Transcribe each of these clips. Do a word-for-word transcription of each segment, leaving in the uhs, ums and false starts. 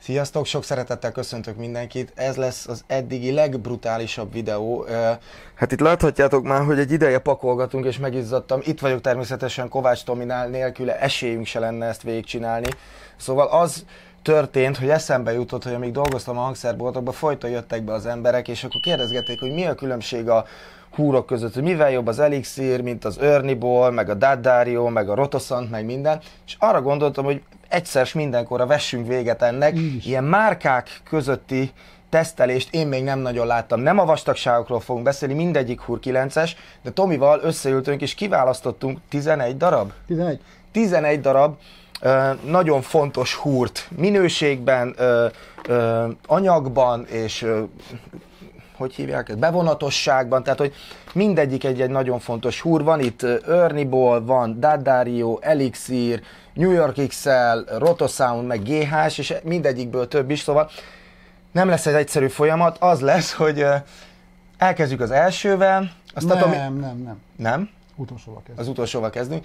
Sziasztok, sok szeretettel köszöntök mindenkit. Ez lesz az eddigi legbrutálisabb videó. Hát itt láthatjátok már, hogy egy ideje pakolgatunk és megizzadtam. Itt vagyok természetesen Kovács Tominál, nélküle esélyünk se lenne ezt végigcsinálni. Szóval az történt, hogy eszembe jutott, hogy amíg dolgoztam a hangszerboltokban, folyton jöttek be az emberek, és akkor kérdezgették, hogy mi a különbség a húrok között, hogy mivel jobb az Elixir, mint az Ernie-ból, meg a D'Addario, meg a Rotosant, meg minden. És arra gondoltam, hogy egyszer s mindenkorra vessünk véget ennek. Ilyen márkák közötti tesztelést én még nem nagyon láttam. Nem a vastagságokról fogunk beszélni, mindegyik húr kilences, de Tomival összeültünk és kiválasztottunk tizenegy darab. tizenegy. tizenegy darab ö, nagyon fontos húrt minőségben, ö, ö, anyagban és ö, hogy hívják ezt? Bevonatosságban, tehát hogy mindegyik egy-egy nagyon fontos húr. Van itt Ernie-ból, van D'Addario, Elixir, New York iksz el, Rotosound, meg gé há, és mindegyikből több is, szóval nem lesz egy egyszerű folyamat, az lesz, hogy elkezdjük az elsővel. Aztán nem, Tomi... nem, nem. Nem? Utolsóval kezdünk. Az utolsóval kezdünk.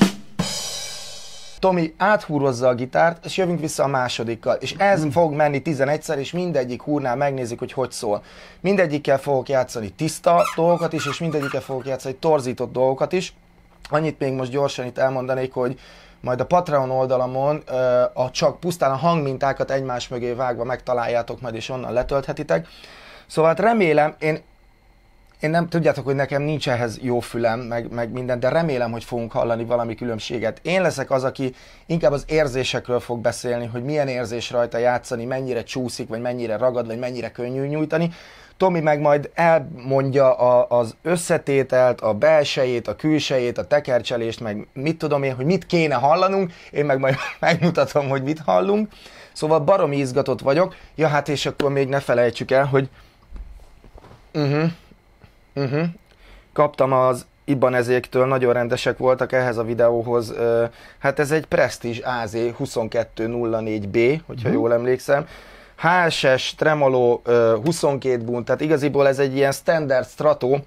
Tomi áthúrozza a gitárt, és jövünk vissza a másodikkal. És ez mm. fog menni tizenegyszer, és mindegyik húrnál megnézzük, hogy hogy szól. Mindegyikkel fogok játszani tiszta dolgokat is, és mindegyikkel fogok játszani torzított dolgokat is. Annyit még most gyorsan itt elmondanék, hogy majd a Patreon oldalamon a csak pusztán a hangmintákat egymás mögé vágva megtaláljátok majd, és onnan letölthetitek. Szóval hát remélem, én Én nem tudjátok, hogy nekem nincs ehhez jó fülem, meg, meg minden, de remélem, hogy fogunk hallani valami különbséget. Én leszek az, aki inkább az érzésekről fog beszélni, hogy milyen érzés rajta játszani, mennyire csúszik, vagy mennyire ragad, vagy mennyire könnyű nyújtani. Tomi meg majd elmondja a, az összetételt, a belsejét, a külsejét, a tekercselést, meg mit tudom én, hogy mit kéne hallanunk, én meg majd megmutatom, hogy mit hallunk. Szóval baromi izgatott vagyok. Ja, hát és akkor még ne felejtsük el, hogy... Uh-huh. Uh-huh. Kaptam az Ibanezéktől, nagyon rendesek voltak ehhez a videóhoz. Hát ez egy Prestige á zé huszonkettő nulla négy bé, hogyha uh-huh. jól emlékszem. há es es Tremolo huszonkét bun, tehát igaziból ez egy ilyen standard Strato.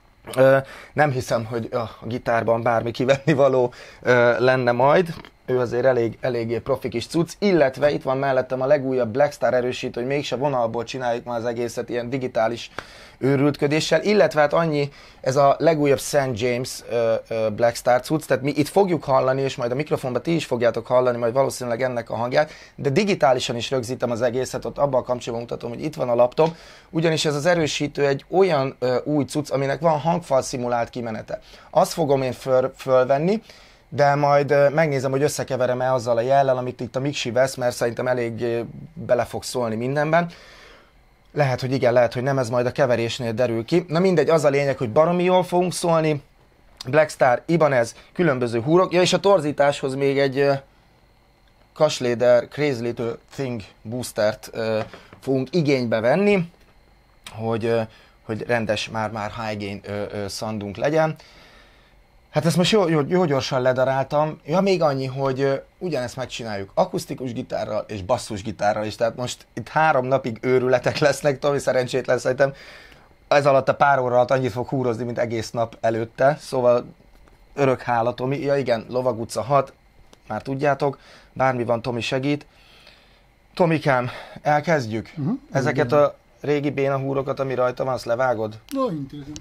Nem hiszem, hogy a gitárban bármi kivenni való lenne majd. Ő azért elég, eléggé profi kis cucc, illetve itt van mellettem a legújabb Blackstar erősítő, hogy mégse vonalból csináljuk már az egészet ilyen digitális őrültködéssel, illetve hát annyi, ez a legújabb Saint James uh, uh, Blackstar cucc, tehát mi itt fogjuk hallani, és majd a mikrofonban ti is fogjátok hallani, majd valószínűleg ennek a hangját, de digitálisan is rögzítem az egészet, ott abban a kapcsolatban mutatom, hogy itt van a laptop, ugyanis ez az erősítő egy olyan uh, új cucc, aminek van hangfal szimulált kimenete. Azt fogom én föl, fölvenni, de majd uh, megnézem, hogy összekeverem-e azzal a jellel, amit itt a Mixi vesz, mert szerintem elég uh, bele fog szólni mindenben. Lehet, hogy igen, lehet, hogy nem, ez majd a keverésnél derül ki. Na mindegy, az a lényeg, hogy baromi jól fogunk szólni. Blackstar, Ibanez, különböző húrok. Ja, és a torzításhoz még egy uh, Kasléder Crazy Little Thing boostert uh, fogunk igénybe venni, hogy, uh, hogy rendes, már-már high gain uh, uh, szandunk legyen. Hát ezt most jó, jó, jó gyorsan ledaráltam. Ja, még annyi, hogy uh, ugyanezt megcsináljuk akusztikus gitárral és basszus gitárral is. Tehát most itt három napig őrületek lesznek, Tomi szerencsétlen szerintem ez alatt a pár óra alatt annyit fog húrozni, mint egész nap előtte. Szóval örök hála, Tomi. Ja igen, Lovag utca hat, már tudjátok, bármi van, Tomi segít. Tomikám, elkezdjük? Uh-huh. Ezeket a régi béna húrokat, ami rajta van, azt levágod? No, intézem.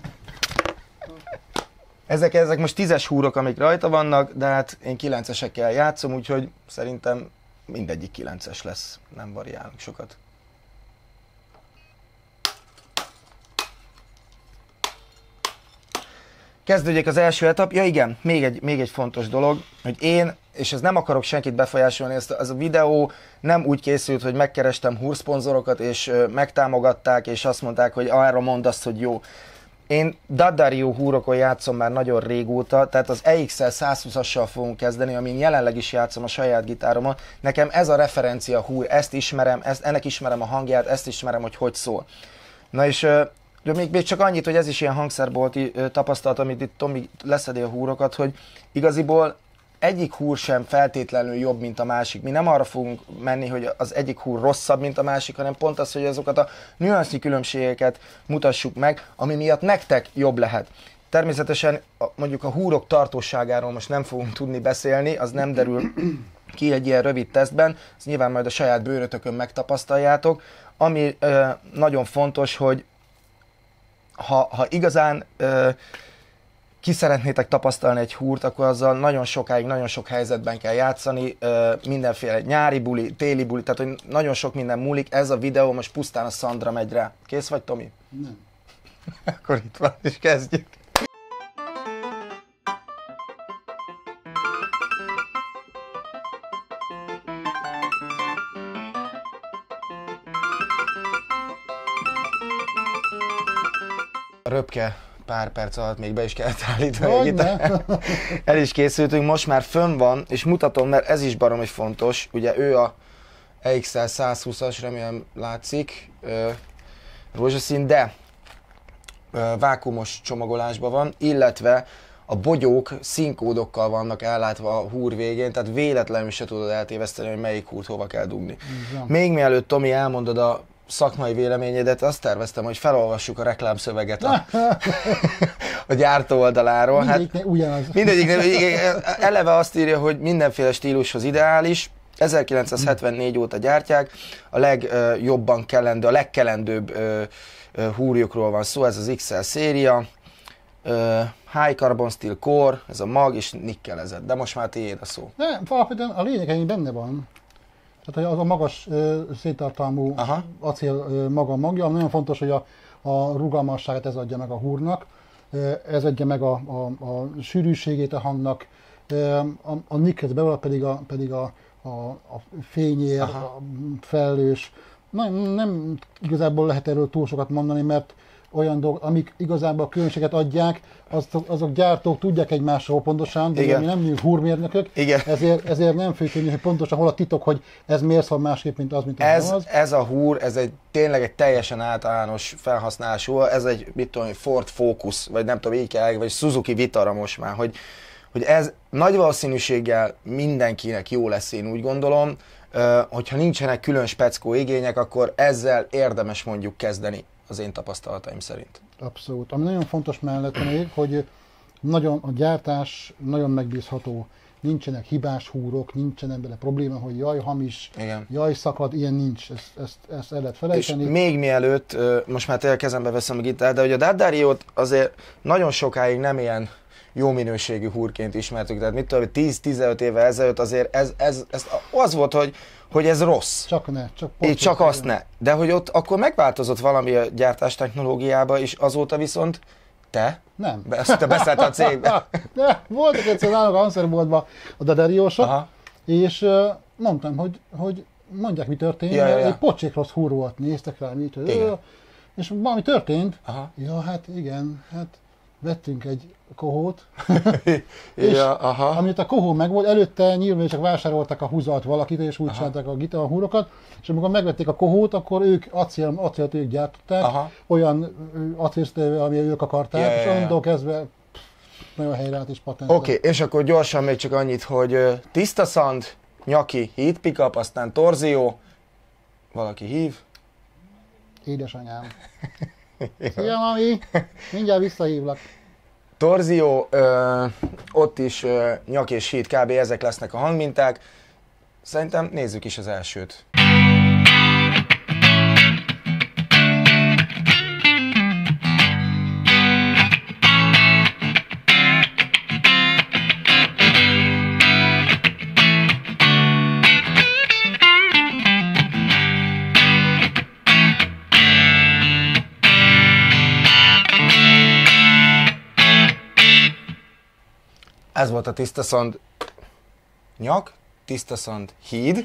Ezek, ezek most tízes húrok, amik rajta vannak, de hát én kilencesekkel játszom, úgyhogy szerintem mindegyik kilences lesz, nem variálunk sokat. Kezdődjék az első etap. Ja igen, még egy, még egy fontos dolog, hogy én, és ez nem akarok senkit befolyásolni, ezt az a videó nem úgy készült, hogy megkerestem húrszponzorokat, és megtámogatták, és azt mondták, hogy arra mondd azt, hogy jó. Én D'Addario húrokon játszom már nagyon régóta, tehát az e iksz el százhúszassal fogunk kezdeni, amin jelenleg is játszom a saját gitáromon. Nekem ez a referencia húr, ezt ismerem, ezt, ennek ismerem a hangját, ezt ismerem, hogy hogy szól. Na és de még, még csak annyit, hogy ez is ilyen hangszerbolti tapasztalat, amit itt Tomi leszedi a húrokat, hogy igaziból egyik húr sem feltétlenül jobb, mint a másik. Mi nem arra fogunk menni, hogy az egyik húr rosszabb, mint a másik, hanem pont az, hogy azokat a nüansznyi különbségeket mutassuk meg, ami miatt nektek jobb lehet. Természetesen mondjuk a húrok tartóságáról most nem fogunk tudni beszélni, az nem derül ki egy ilyen rövid tesztben, ezt nyilván majd a saját bőrötökön megtapasztaljátok, ami ö, nagyon fontos, hogy ha, ha igazán ö, ki szeretnétek tapasztalni egy húrt, akkor azzal nagyon sokáig, nagyon sok helyzetben kell játszani, ö, mindenféle nyári buli, téli buli, tehát hogy nagyon sok minden múlik, ez a videó most pusztán a Szandra megy rá. Kész vagy, Tomi? Nem. Akkor itt van, és kezdjük. Röpke pár perc alatt még be is kellett állítani. El is készültünk, most már fönn van, és mutatom, mert ez is baromi fontos. Ugye ő a E X L százhúszas, remélem látszik, ö, rózsaszín, de ö, vákuumos csomagolásban van, illetve a bogyók színkódokkal vannak ellátva a húr végén, tehát véletlenül se tudod eltéveszteni, hogy melyik húrt hova kell dugni. Igen. Még mielőtt, Tomi, elmondod a szakmai véleményedet, azt terveztem, hogy felolvassuk a reklámszöveget a, a gyártó oldaláról. Mindegyik hát, ugyanaz. Mindegyik, eleve azt írja, hogy mindenféle stílushoz ideális, ezerkilencszázhetvennégy óta gyártják, a legjobban kellendő, a legkelendőbb ö, ö, húrjukról van szó, ez az X L széria, ö, High Carbon Steel Core, ez a mag és nikkelezett, de most már tiéd a szó. Nem, alapvetően a lényeg ennyi benne van. Tehát az a magas ö, széttartalmú Aha. acél ö, maga magja, nagyon fontos, hogy a, a rugalmasságot ez adja meg a húrnak, ez adja meg a, a, a sűrűségét a hangnak, a, a nikkel belőle pedig a, pedig a, a, a fényér, Aha. a felelős. Nem, nem igazából lehet erről túl sokat mondani, mert olyan dolgok, amik igazából a különbséget adják, azok, azok gyártók tudják egymásról pontosan, de mi nem vagyunk húrmérnökök, ezért, ezért nem főtűnni, hogy pontosan hol a titok, hogy ez miért szól másképp, mint az, mint ez, az. Ez a húr, ez egy tényleg egy teljesen általános felhasználású, ez egy, mit tudom, Ford Focus, vagy nem tudom, így kell, vagy Suzuki Vitara most már, hogy, hogy ez nagy valószínűséggel mindenkinek jó lesz, én úgy gondolom, hogyha nincsenek külön speckó igények, akkor ezzel érdemes mondjuk kezdeni. Az én tapasztalataim szerint. Abszolút. Ami nagyon fontos mellett még, hogy nagyon, a gyártás nagyon megbízható. Nincsenek hibás húrok, nincsenek bele probléma, hogy jaj, hamis, Igen. jaj, szakad, ilyen nincs. Ezt, ezt, ezt el lehet felejteni. És még mielőtt, most már tényleg kezembe veszem a gitárt, de hogy a D'Addariót azért nagyon sokáig nem ilyen jó minőségű húrként ismertük. Tehát mit tudom, tíz-tizenöt évvel ezelőtt azért ez, ez, ez az volt, hogy hogy ez rossz. Csak ne, csak Így csak azt ne. De hogy ott akkor megváltozott valami a gyártás technológiába, és azóta viszont te? Nem. Be, te beszállt a cégbe. De voltak egyszer nálunk a Hanszerboltban a D'Addariósok, és uh, mondtam, hogy, hogy mondják, mi történt, ja, mert ja. egy pocsék rossz húr volt, néztek rá, mit, és valami történt. Aha. Ja, hát igen, hát vettünk egy kohót, és ja, aha. amit a kohó megvolt, előtte nyilván csak vásároltak a húzat valakit, és úgy csinálták a gitárhúrokat, és amikor megvették a kohót, akkor ők acél, acélt ők gyártották, aha. olyan acélsztővel, ami ők akarták, ja, és ja, onnantól ja. kezdve pff, nagyon helyreállt és patent. Oké, okay, és akkor gyorsan még csak annyit, hogy tiszta szand, nyaki, heat pickup, aztán torzió, valaki hív. Édesanyám. Szia, mami! Mindjárt visszahívlak. Torzió, ö, ott is ö, nyak és híd, kb. Ezek lesznek a hangminták. Szerintem nézzük is az elsőt. Ez volt a tiszta szand nyak, tiszta szand híd.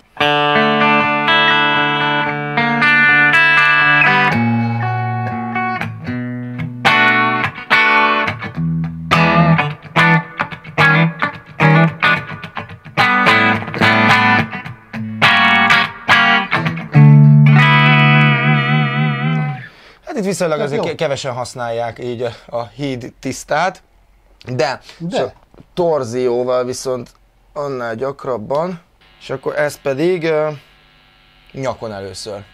Hát itt viszonylag azért kevesen használják így a, a híd tisztát, de... de. Torzióval viszont annál gyakrabban, és akkor ez pedig uh, nyakon először.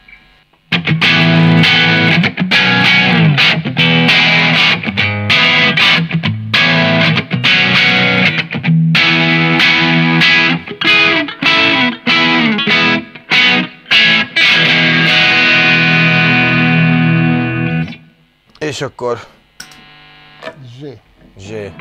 És akkor... Zsé. Zsé.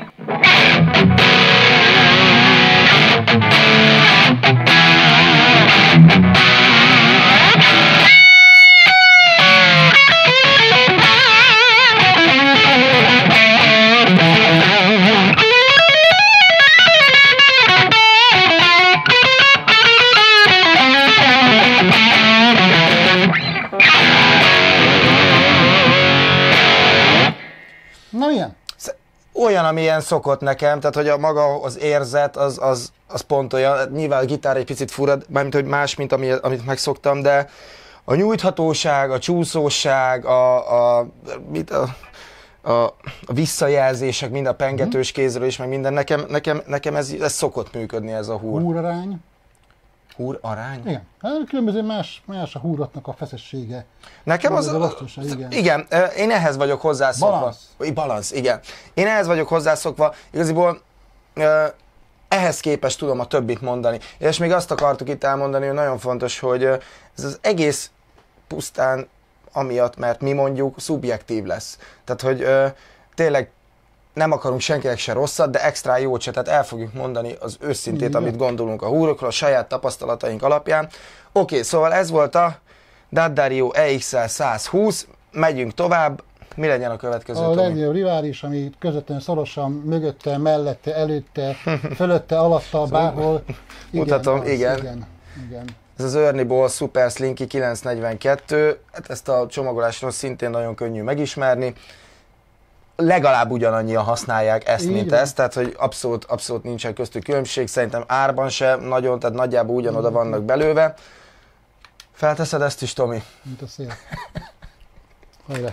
Na milyen? Olyan, amilyen szokott nekem, tehát hogy a maga az érzet, az, az, az pont olyan. Nyilván a gitár egy picit furad, mármint hogy más, mint ami, amit megszoktam, de a nyújthatóság, a csúszóság, a, a, mit, a, a, a visszajelzések, mind a pengetős kézről is, meg minden, nekem, nekem, nekem ez, ez szokott működni, ez a húr. Húrarány. Húr arány? Igen. Hát különböző más, más a húratnak a feszessége. Nekem az, az, az igen. igen, én ehhez vagyok hozzászokva. Balansz. Balansz, igen. Én ehhez vagyok hozzászokva, igaziból ehhez képest tudom a többit mondani. És még azt akartuk itt elmondani, hogy nagyon fontos, hogy ez az egész pusztán amiatt, mert mi mondjuk szubjektív lesz. Tehát, hogy tényleg nem akarunk senkinek se rosszat, de extra jót se, tehát el fogjuk mondani az őszintét, amit gondolunk a húrokról, a saját tapasztalataink alapján. Oké, szóval ez volt a D'Addario E X L százhúsz, megyünk tovább, mi legyen a következő? A legnagyobb rivális, ami közvetlenül szorosan mögötte, mellette, előtte, fölötte, alatta, bárhol. Igen, mutatom, az, igen. igen. igen. Ez az Ernie Ball Super Slinky kilencszáznegyvenkettő, hát ezt a csomagolásról szintén nagyon könnyű megismerni. Legalább ugyanannyian használják ezt, így mint van. Ezt, tehát hogy abszolút, abszolút nincsen köztük különbség, szerintem árban se nagyon, tehát nagyjából ugyanoda vannak belőve. Felteszed ezt is, Tomi? Mint a szél. Hajrá!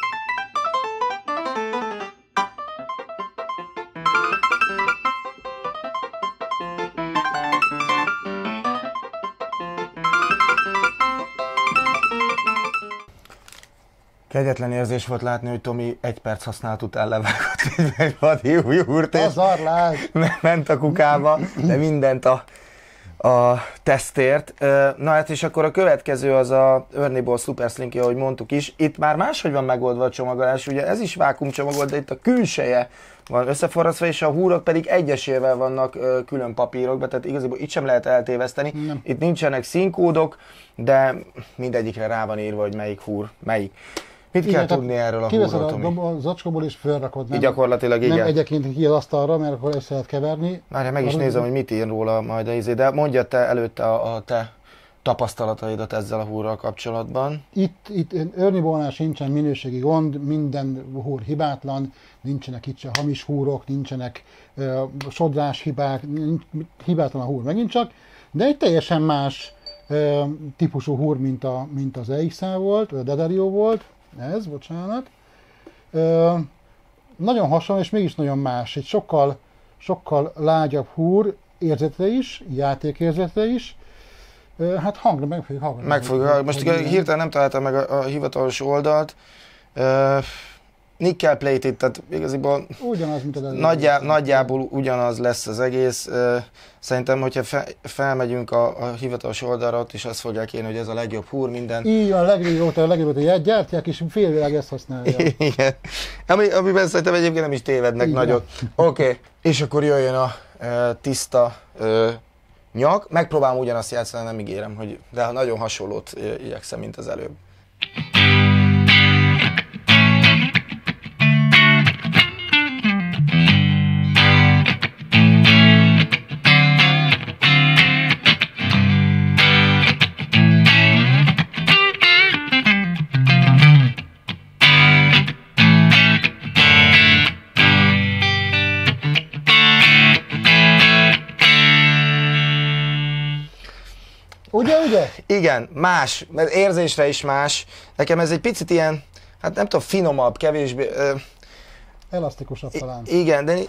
Kegyetlen érzés volt látni, hogy Tomi egy perc használat után levágott egy vadi új húrt, és ment a kukába, de mindent a, a tesztért. Na hát és akkor a következő az a Ernie Ball Super Slinky, ahogy mondtuk is. Itt már máshogy van megoldva a csomagolás, ugye ez is vákuumcsomagolt, de itt a külseje van összeforrasztva, és a húrok pedig egyesével vannak külön papírokban, tehát igazából itt sem lehet eltéveszteni. Nem. Itt nincsenek színkódok, de mindegyikre rá van írva, hogy melyik húr, melyik. Mit igen, kell tudni erről a húrról, Tomi? Kiveszed a zacskóból és felrakod. Nem, gyakorlatilag igen. Nem egyeként ki az asztalra, mert akkor össze lehet keverni. Várjál, meg is nézem, nézem, hogy mit ír róla majd a izé, de mondja te előtte a, a te tapasztalataidat ezzel a húrral kapcsolatban. Itt, itt Ernie Ballnál sincsen minőségi gond, minden húr hibátlan, nincsenek itt se hamis húrok, nincsenek uh, sodrás hibák, nincs, hibátlan a húr megint csak, de egy teljesen más uh, típusú húr, mint, a, mint az E X L volt, vagy a D'Addario volt. Ez, bocsánat. Ö, nagyon hasonló, és mégis nagyon más. Egy sokkal, sokkal lágyabb húr érzete is, játékérzete is. Ö, hát hangra meg fogjuk hallgatni. Meg fogjuk. Most igen, hirtelen nem találtam meg a, a hivatalos oldalt. Ö, nickel plated, tehát igaziból ugyanaz, mint a nagyjá, nagyjából ugyanaz lesz az egész. Szerintem, hogyha fe, felmegyünk a, a hivatalos oldalra, ott is azt fogják írni, hogy ez a legjobb húr, minden. Így van, a legrégóta, a legrégóta gyártják, és félvilág ezt használja. Igen. Ami, amiben szerintem egyébként nem is tévednek így nagyot. Oké, okay. És akkor jöjjön a e, tiszta e, nyak. Megpróbálom ugyanazt játszani, nem ígérem, hogy, de nagyon hasonlót e, igyekszem, mint az előbb. Ugye, ugye? Igen, más, mert érzésre is más. Nekem ez egy picit ilyen, hát nem tudom, finomabb, kevésbé... Ö... Elasztikusabb talán. Igen, de...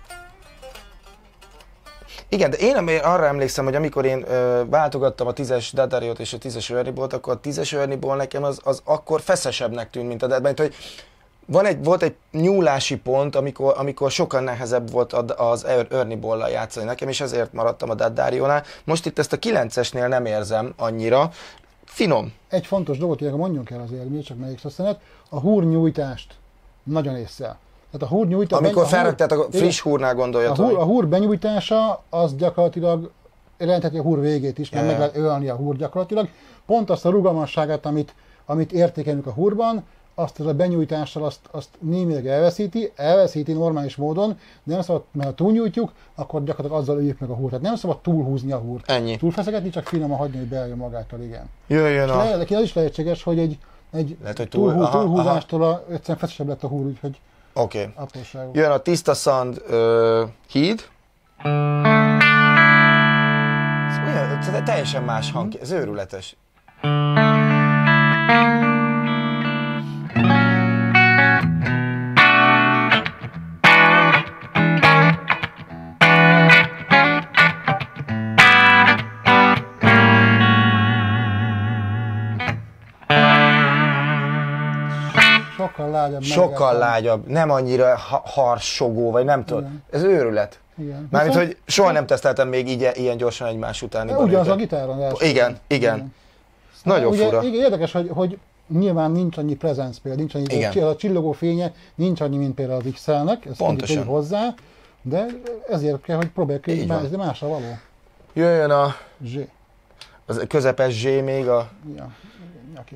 Igen, de én arra emlékszem, hogy amikor én ö, váltogattam a tízes D'Addariót és a tízes Ernie Ballt, akkor a tízes Ernie Ball nekem az, az akkor feszesebbnek tűnt, mint a D'Addarió, hogy van egy, volt egy nyúlási pont, amikor, amikor sokkal nehezebb volt az Ernie Ball-lal játszani nekem, és ezért maradtam a D'Addariónál. Most itt ezt a kilencesnél nem érzem annyira. Finom. Egy fontos dolgot, hogy mondjunk el azért, mi csak melyik szösszenet, a húrnyújtást nagyon észre. Tehát a húr nyújtás... Amikor felrakták a friss húrnál gondoljatok. A húr, a húr benyújtása az gyakorlatilag jelentheti a húr végét is, mert yeah. meg lehet ölni a húr gyakorlatilag. Pont azt a rugalmasságát, amit, amit értékelünk a húrban, azt a benyújtással azt, azt némileg elveszíti, elveszíti normális módon, de nem szabad, mert ha túlnyújtjuk, akkor gyakorlatilag azzal öljük meg a húrt. Tehát nem szabad túlhúzni a húrt. Ennyi. Túlfeszegetni, csak finoman hagyni, hogy beálljon magától, igen. Jöjjön a... És az is lehetséges, hogy egy, egy lehet, hogy túl, túlhú, aha, túlhúzástól a, egyszerűen feszesebb lett a húr, úgyhogy Oké. Okay. apróságok. Jön a Tiszta Szand uh, híd. Ez olyan, teljesen más hang, ez őrületes. Sokkal lágyabb. Sokkal lágyabb, nem annyira ha harsogó, vagy nem tudom. Ez őrület. Igen. Mármint, hogy soha nem teszteltem még így, ilyen gyorsan egymás utáni. Ugyanaz a gitáron első. Igen, igen. igen. Nagyon ugye, fura. Igen, érdekes, hogy, hogy nyilván nincs annyi presence például, nincs annyi igen. a csillogó fénye, nincs annyi, mint például az iksz el-nek, ezt pontosan hozzá, de ezért kell, hogy próbáljuk, ez másra való. Jöjjön a Z. Az közepes Z még a... Ja, nyaki.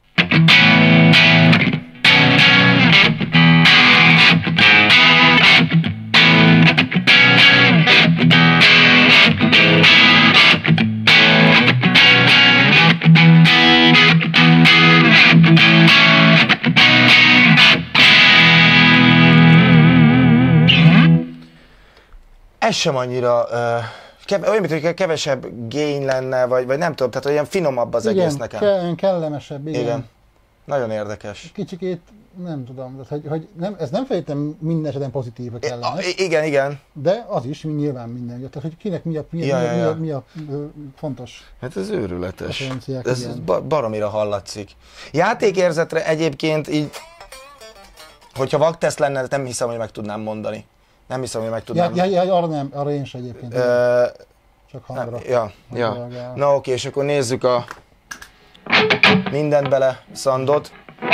Ez sem annyira, uh, kev- olyan, mint hogy kevesebb gain lenne, vagy, vagy nem tudom, tehát olyan finomabb az igen, egész nekem. Igen, kellemesebb, igen. igen. Nagyon érdekes. Kicsikét, nem tudom, hogy, hogy nem, ez nem feltétlenül minden esetben pozitív, vagy kellemes. I- igen, igen. De az is nyilván minden. Tehát, hogy kinek mi a, mi a, ja, mi a, ja. mi a, mi a fontos. Hát ez őrületes. Ez ba- baromira hallatszik. Játékérzetre egyébként így, hogyha vakteszt lenne, nem hiszem, hogy meg tudnám mondani. Nem hiszem, hogy meg tudnám. Ja, ja, ja arra nem, arra én sem egyébként. Ö, csak hangra. Ja, ja. Na oké, és akkor nézzük a mindent bele szandot.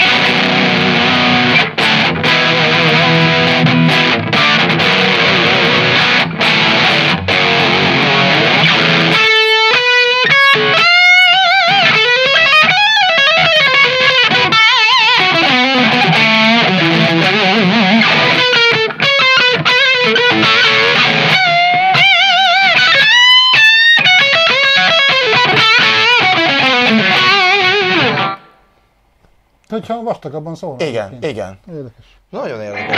Hogyha vastagabban szólnak. Igen, ként. igen. Érdekes. Nagyon érdekes.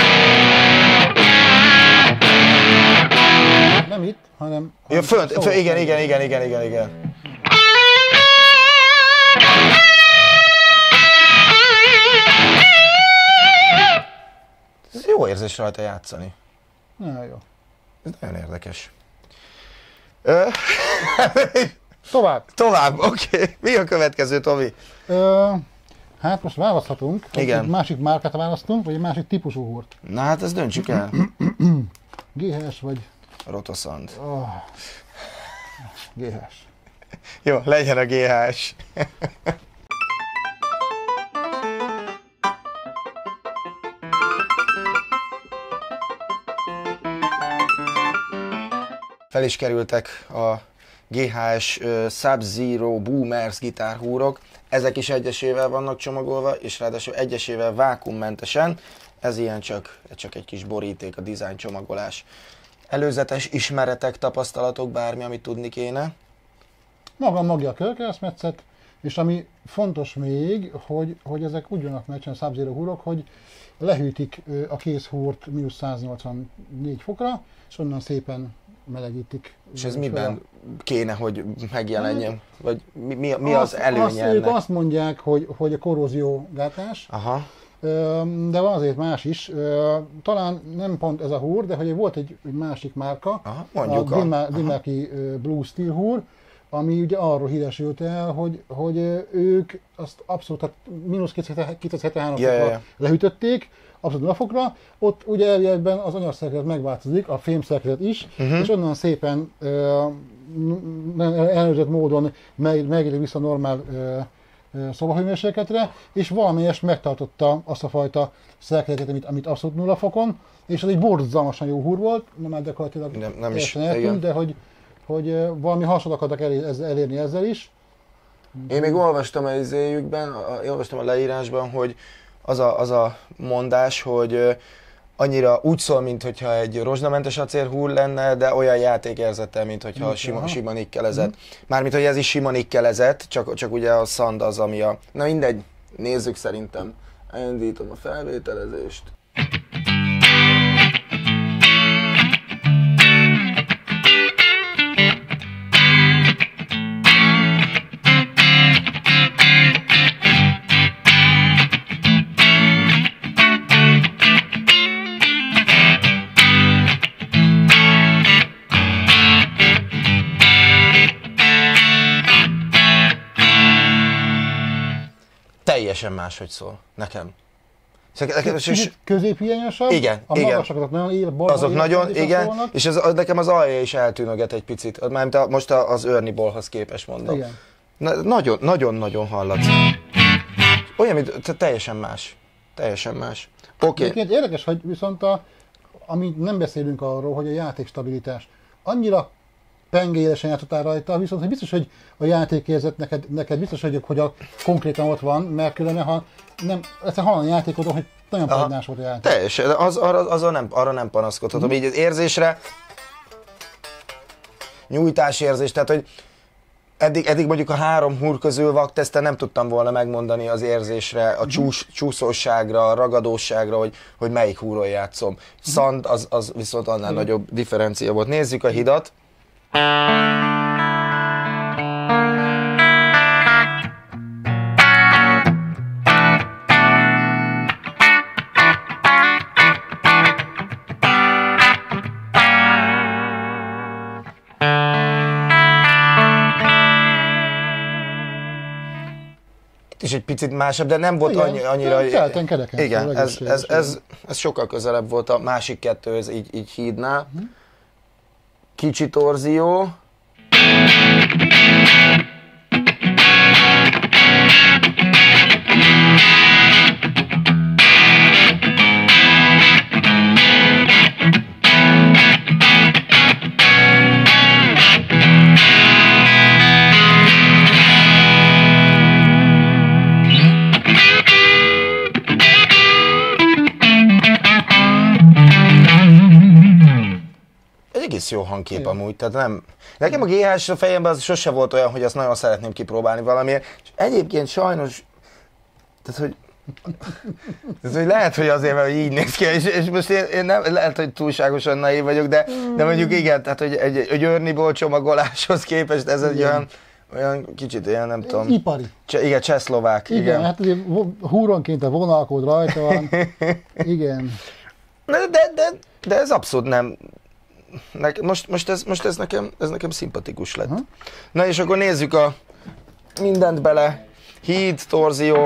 Nem itt, hanem... Ja, fönt, fönt, igen, igen, igen, igen, igen, igen. Ez jó érzés rajta játszani. Ja, jó. Ez nagyon érdekes. Tovább. Tovább, oké. Okay. Mi a következő, Tomi? Ö, hát most választhatunk. Igen. Egy másik márkát választunk, vagy egy másik típusú húrt. Na hát ezt döntsük el. gé há es vagy... Rotosand. Oh. gé há es. Jó, legyen a gé há es. Fel is kerültek a gé há es uh, Sub-Zero Boomers gitárhúrok. Ezek is egyesével vannak csomagolva, és ráadásul egyesével vákuummentesen. Ez ilyen csak, csak egy kis boríték, a design csomagolás. Előzetes ismeretek, tapasztalatok, bármi, amit tudni kéne? Maga magja a körkeresztmetszet, és ami fontos még, hogy, hogy ezek úgy vannak meccsen Sub-Zero húrok, hogy lehűtik a kézhúrt mínusz száznyolcvannégy fokra, és onnan szépen melegítik. És ez miben kéne, hogy megjelenjen? Vagy mi, mi, mi az előnye azt, ennek? Ők azt mondják, hogy, hogy a korróziógátás, aha. De van azért más is. Talán nem pont ez a húr, de hogy volt egy, egy másik márka, aha, a Dinmaki Blue Steel húr, ami ugye arról híresült el, hogy, hogy ők azt abszolút, tehát mínusz kétszázhetvenhárom yeah, fokra yeah. lehűtötték, abszolút napfokra, ott ugye elviekben az anyagszerkezet megváltozik, a fémszerkezet is, uh-huh. és onnan szépen uh, ellenőrzött módon meg, megérik vissza normál uh, szobahőmérsékletre, és valamelyest megtartotta azt a fajta szerkezetet, amit, amit abszolút nulla fokon, és ez egy borzalmasan jó húr volt, már gyakorlatilag nem, nem is, eltűnt, de hogy, hogy valami hasonlót akartak elérni ezzel is. Én még olvastam az izéjükben, olvastam a leírásban, hogy az a, az a mondás, hogy annyira úgy szól, mintha egy rozsdamentes acélhúr lenne, de olyan játékérzettel, mintha sima, sima nikkelezett. Mm. Mármint, hogy ez is sima nikkelezett, csak, csak ugye a szand az, ami a... Na mindegy, nézzük szerintem. Elindítom a felvételezést. Teljesen máshogy szól, nekem. Középhiányosabb? Igen, a igen. Magasak, nagyon él, barna, azok nagyon, igen, szólnak. és ez, nekem az alja is eltűnöget egy picit, mármint a, most az Ernie Ballhoz képest mondom. Igen. Nagyon-nagyon hallatszik. Olyan, mint teljesen más. Teljesen más. Oké. Okay. Érdekes, hogy viszont a, amit nem beszélünk arról, hogy a játékstabilitás annyira pengélesen játszottál rajta, viszont hogy biztos, hogy a játékérzet neked, neked biztos vagyok, hogy a konkrétan ott van, mert különben, ha nem, egyszerűen hallani a játékodon, hogy nagyon pregnás volt a játék. Teljesen, az, arra, arra, nem, arra nem panaszkodhatom. Mm. Így az érzésre, nyújtásérzés, tehát hogy eddig, eddig mondjuk a három húr közül vakteszten nem tudtam volna megmondani az érzésre, a csúsz, csúszóságra, a ragadóságra, hogy, hogy melyik húron játszom. Szand az, az viszont annál mm. nagyobb differencia volt. Nézzük a hidat. És egy picit másabb, de nem volt igen, annyi, annyira... Kelten kereken. Igen, ez, ez, ez, ez sokkal közelebb volt a másik kettőhöz, így, így hídnál. Uh-huh. Kicsi torzió. Egész jó hangkép igen. Amúgy, tehát nem... Nekem a gé há es a fejemben az sose volt olyan, hogy azt nagyon szeretném kipróbálni valamiért, és egyébként sajnos... Tehát, hogy... Tehát, hogy lehet, hogy azért, mert így néz ki, és, és most én, én nem, lehet, hogy túlságosan naív vagyok, de, de mondjuk igen, tehát, hogy egy, egy Ernie Ball csomagoláshoz képest ez egy olyan, olyan kicsit olyan, nem tudom... Ipari. Cse, igen, csehszlovák. Igen, igen, hát ugye húronként a vonalkód rajta van. Igen. De, de, de, de ez abszolút nem... Most, most, ez, most ez, nekem, ez nekem szimpatikus lett. Uh-huh. Na és akkor nézzük a mindent bele. Híd, torzió.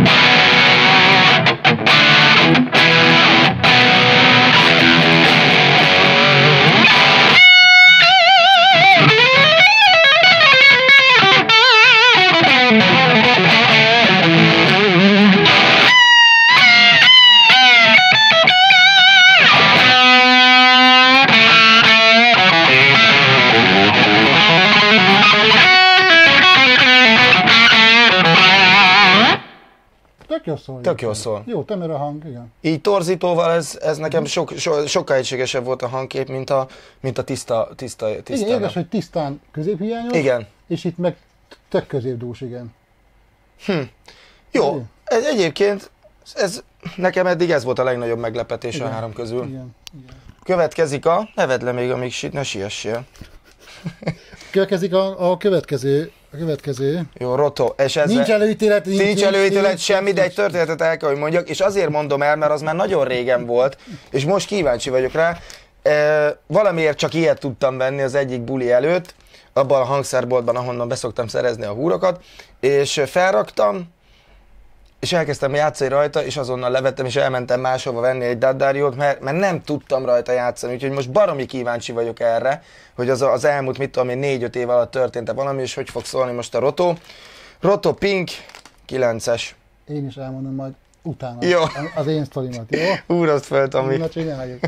Tök jó szól. Tök jó szól. Jó, tömör a hang, igen. Így torzítóval ez, ez nekem sok, so, sokkal egységesebb volt a hangkép, mint a, mint a tiszta, tiszta, tiszta. Igen, érdekes, hogy tisztán középhiányos. Igen. És itt meg tök középdús, igen. Hm. Jó, egy, egyébként ez, nekem eddig ez volt a legnagyobb meglepetés igen. A három közül. Igen. Igen. Következik a, nevedd le még, amíg sit, ne siessél. Következik a, a következő. A következő. Jó, Roto. És ezzel nincs előítélet, nincs, nincs előítélet, semmi, de egy történetet el kell, hogy mondjak, és azért mondom el, mert az már nagyon régen volt, és most kíváncsi vagyok rá. E, valamiért csak ilyet tudtam venni az egyik buli előtt, abban a hangszerboltban, ahonnan beszoktam szerezni a húrokat, és felraktam, és elkezdtem játszani rajta, és azonnal levettem, és elmentem máshova venni egy D'Addario-t, mert, mert nem tudtam rajta játszani, úgyhogy most baromi kíváncsi vagyok erre, hogy az, az elmúlt, mit tudom én, négy-öt év alatt történt-e valami, és hogy fog szólni most a Roto. Roto Pink, kilences. Én is elmondom majd utána Jó. az én sztorimat, jó? Úrasd fel, Tomi. Na, csináljuk.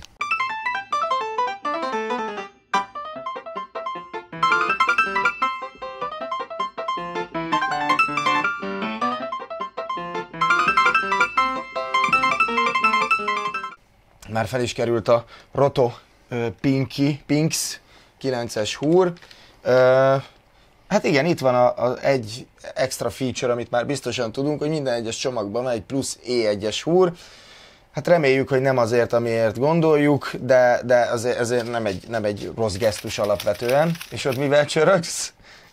Már fel is került a Roto uh, Pinky, Pinks kilences húr. Uh, hát igen, itt van a, a egy extra feature, amit már biztosan tudunk, hogy minden egyes csomagban van egy plusz é egyes húr. Hát reméljük, hogy nem azért, amiért gondoljuk, de, de azért, ezért nem egy, nem egy rossz gesztus alapvetően. És ott mivel csörögsz?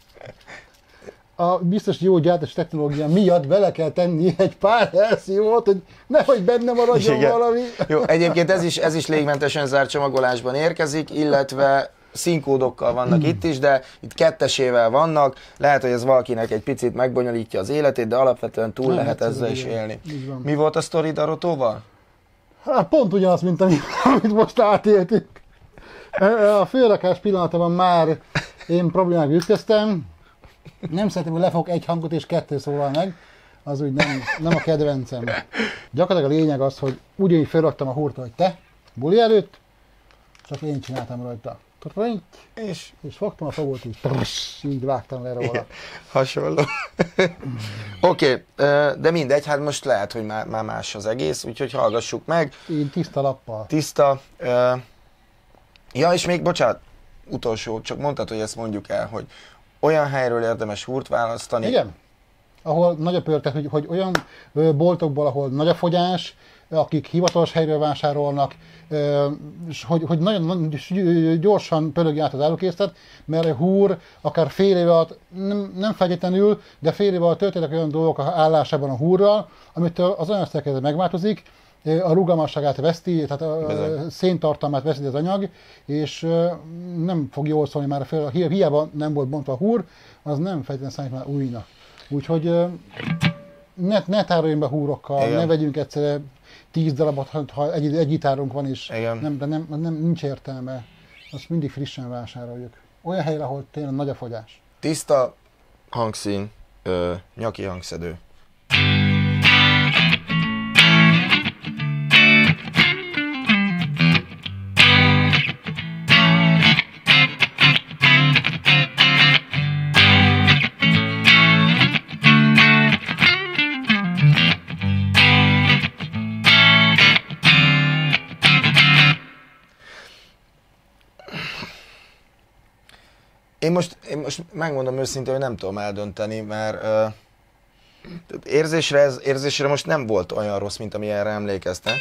A biztos jó gyártás technológia miatt bele kell tenni egy pár elsziót, hogy nehogy benne maradjon Igen. valami. Jó, egyébként ez is, ez is légmentesen zárt csomagolásban érkezik, illetve színkódokkal vannak hmm. itt is, de itt kettesével vannak. Lehet, hogy ez valakinek egy picit megbonyolítja az életét, de alapvetően túl nem lehet ezzel is élni. Mi volt a sztorid a Rotóval? Hát pont ugyanaz, mint ami, amit most átéltük. A főrakás pillanatban már én problémák ütköztem. Nem szeretem, hogy lefogok egy hangot és kettő szólal meg. Az úgy nem, nem a kedvencem. Gyakorlatilag a lényeg az, hogy ugyanígy felraktam a húrt, hogy te, buli előtt, csak én csináltam rajta. És, és fogtam a fogót, így, így vágtam le róla. Hasonló. Oké, okay, de mindegy, hát most lehet, hogy már, már más az egész, úgyhogy hallgassuk meg. Én tiszta lappal. Tiszta. Ja, és még, bocsánat, utolsó, csak mondtad, hogy ezt mondjuk el, hogy olyan helyről érdemes húrt választani. Igen. Ahol nagy a pörtet, hogy, hogy olyan boltokból, ahol nagy a fogyás, akik hivatalos helyről vásárolnak, és hogy, hogy nagyon, nagyon gyorsan pörögj át az árukészlet, mert a húr akár fél év alatt, nem, nem feltétlenül, de fél év alatt történnek olyan dolgok állásában a húrral, amitől az anyagszerkezet megváltozik, a rugalmasságát veszti, tehát a Bizony. Széntartalmát veszti az anyag, és nem fog jól szólni már a fél, hiába nem volt bontva a húr, az nem feltétlenül számít már újnak. Úgyhogy ne, ne tároljunk be húrokkal, Igen. ne vegyünk egyszerre tíz darabot, ha egy, egy gitárunk van is, nem, de nem, nem, nincs értelme. Azt mindig frissen vásároljuk. Olyan helyre, ahol tényleg nagy a fogyás. Tiszta hangszín, ö, nyaki hangszedő. Én most, én most megmondom őszintén, hogy nem tudom eldönteni, mert uh, érzésre, ez, érzésre most nem volt olyan rossz, mint ami erre emlékeztek.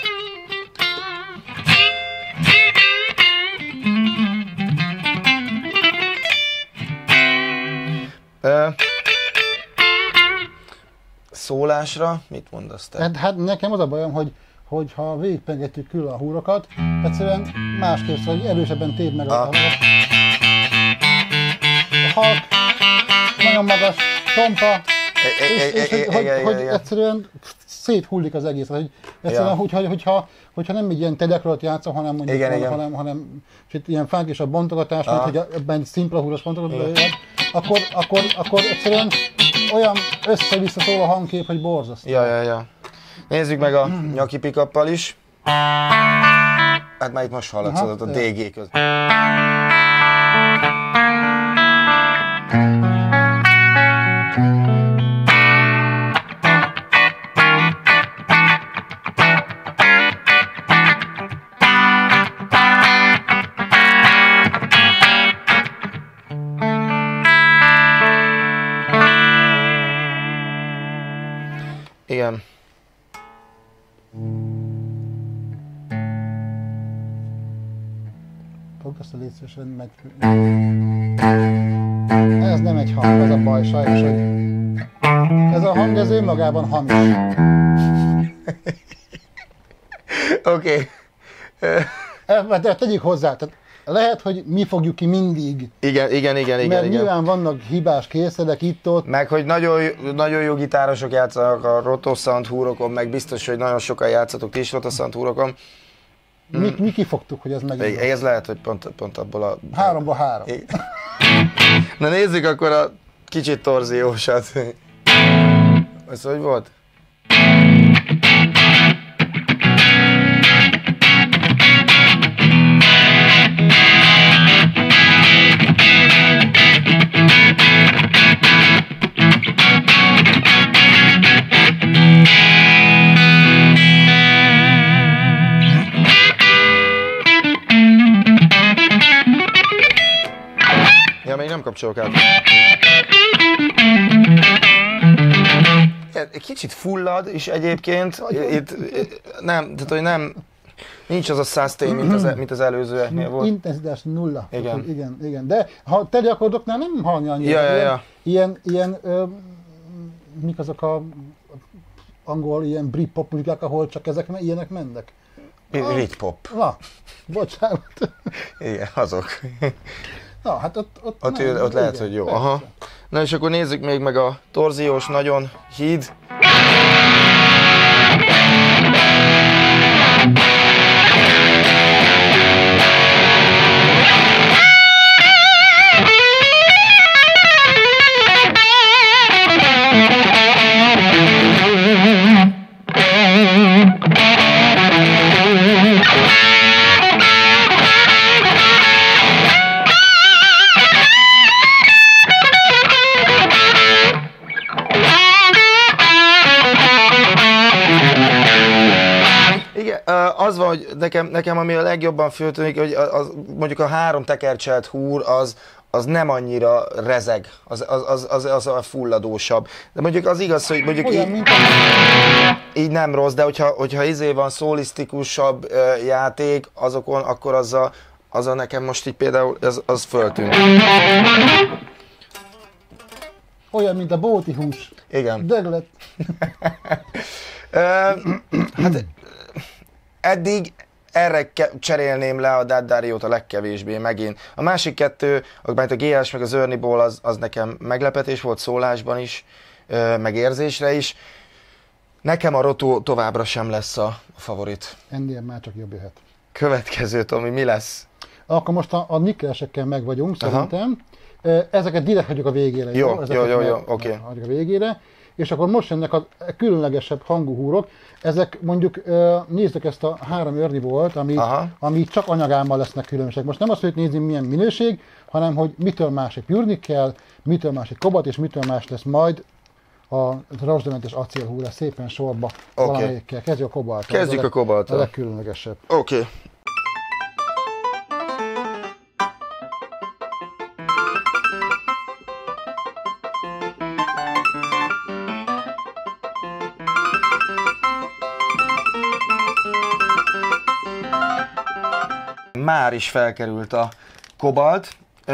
Uh, szólásra mit mondasz te? Hát, hát nekem az a bajom, hogy, hogy ha végigpengetjük külön a húrokat, egyszerűen másképp szól, hogy erősebben tépd meg a, a, a halk, nagyon magas, tompa, és, és hogy, hogy, hogy egyszerűen széthullik az egész. Hogy egyszerűen, ja. hogyha, hogyha, hogyha nem egy ilyen tedekről játszom, hanem mondjuk, igen, hanem, hanem, hanem ilyen fánkisabb bontogatás, mint hogy ebben szimpla húros bontogatás, akkor, akkor, akkor egyszerűen olyan össze-vissza szól a hangkép, hogy borzasztó. Ja, ja, ja. Nézzük meg a hmm. nyaki pickuppal is. Hát már itt most hallatszott a dé gé között. Igen. Fogd azt a létszősen megy. Ez nem egy hang, ez a baj sajnos, hogy ez a hang, ez önmagában hamis. Oké. Okay. De tegyük hozzá, tehát lehet, hogy mi fogjuk ki mindig. Igen, igen, igen, igen. Mert igen. nyilván vannak hibás készedek itt-ott. Meg, hogy nagyon, nagyon jó gitárosok játszanak a Roto Sound húrokon, meg biztos, hogy nagyon sokan játszatok ti is Roto Sound húrokon. Mi, mm. mi kifogtuk, hogy ez megint. Ez lehet, hogy pont, pont abból a... Háromba három. Na nézzük akkor a kicsit torziósat. Ez hogy volt? Ja, még nem kapcsolok át. Kicsit fullad is egyébként, itt nem, tehát hogy nem, nincs az a sustain, mint az, mint az előzőeknél volt. Intenzitás nulla. Igen. Tehát, igen, igen. De ha teli akkordoknál nem hallni annyira. Ja, ja, ilyen, ja. ilyen, ilyen ö, mik azok a angol, ilyen britpop muzsikák, ahol csak ezek ilyenek mennek? Britpop. Na, bocsánat. Igen, azok. Na, hát ott, ott, Ott, nem, ott lehet, igen, hogy jó. persze. Aha. Na és akkor nézzük még meg a torziós nagyon híd. Az van, hogy nekem, nekem ami a legjobban föltűnik, hogy az, mondjuk a három tekercselt húr az, az nem annyira rezeg, az, az, az, az, az a fulladósabb. De mondjuk az igaz, hogy mondjuk Olyan, így, mint a... így nem rossz, de hogyha, hogyha izé van szólisztikusabb uh, játék azokon, akkor az a, az a nekem most így például az, az föltűnik. Olyan, mint a bóti hús. Igen. Döglött. uh, hát eddig erre cserélném le a Daddariót a legkevésbé megint. A másik kettő, mert a gé es meg az Ernie Ball az, az nekem meglepetés volt szólásban is, meg érzésre is. Nekem a Rotó továbbra sem lesz a favorit. Ennél már csak jobb jöhet. Következő, Tomi, mi lesz? Akkor most a, a nikelesekkel meg vagyunk, Aha. Szerintem. Ezeket direkt hagyjuk a végére. Jó, jó, jó, jó, jó, oké. Okay. Hagyjuk a végére. És akkor most jönnek a különlegesebb hangú húrok. Ezek mondjuk, nézzük ezt a három Ernie Ballt, ami, ami csak anyagámmal lesznek különbségek. Most nem azt, hogy nézni milyen minőség, hanem hogy mitől más egy Pure Nickel, mitől más egy kobalt, és mitől más lesz majd a rozsdamentes acélhúr, szépen sorba okay. Valamelyikkel. Kezdjük a kobalttal. Kezdjük a kobalttal. A legkülönlegesebb. Oké. Okay. Már is felkerült a kobalt.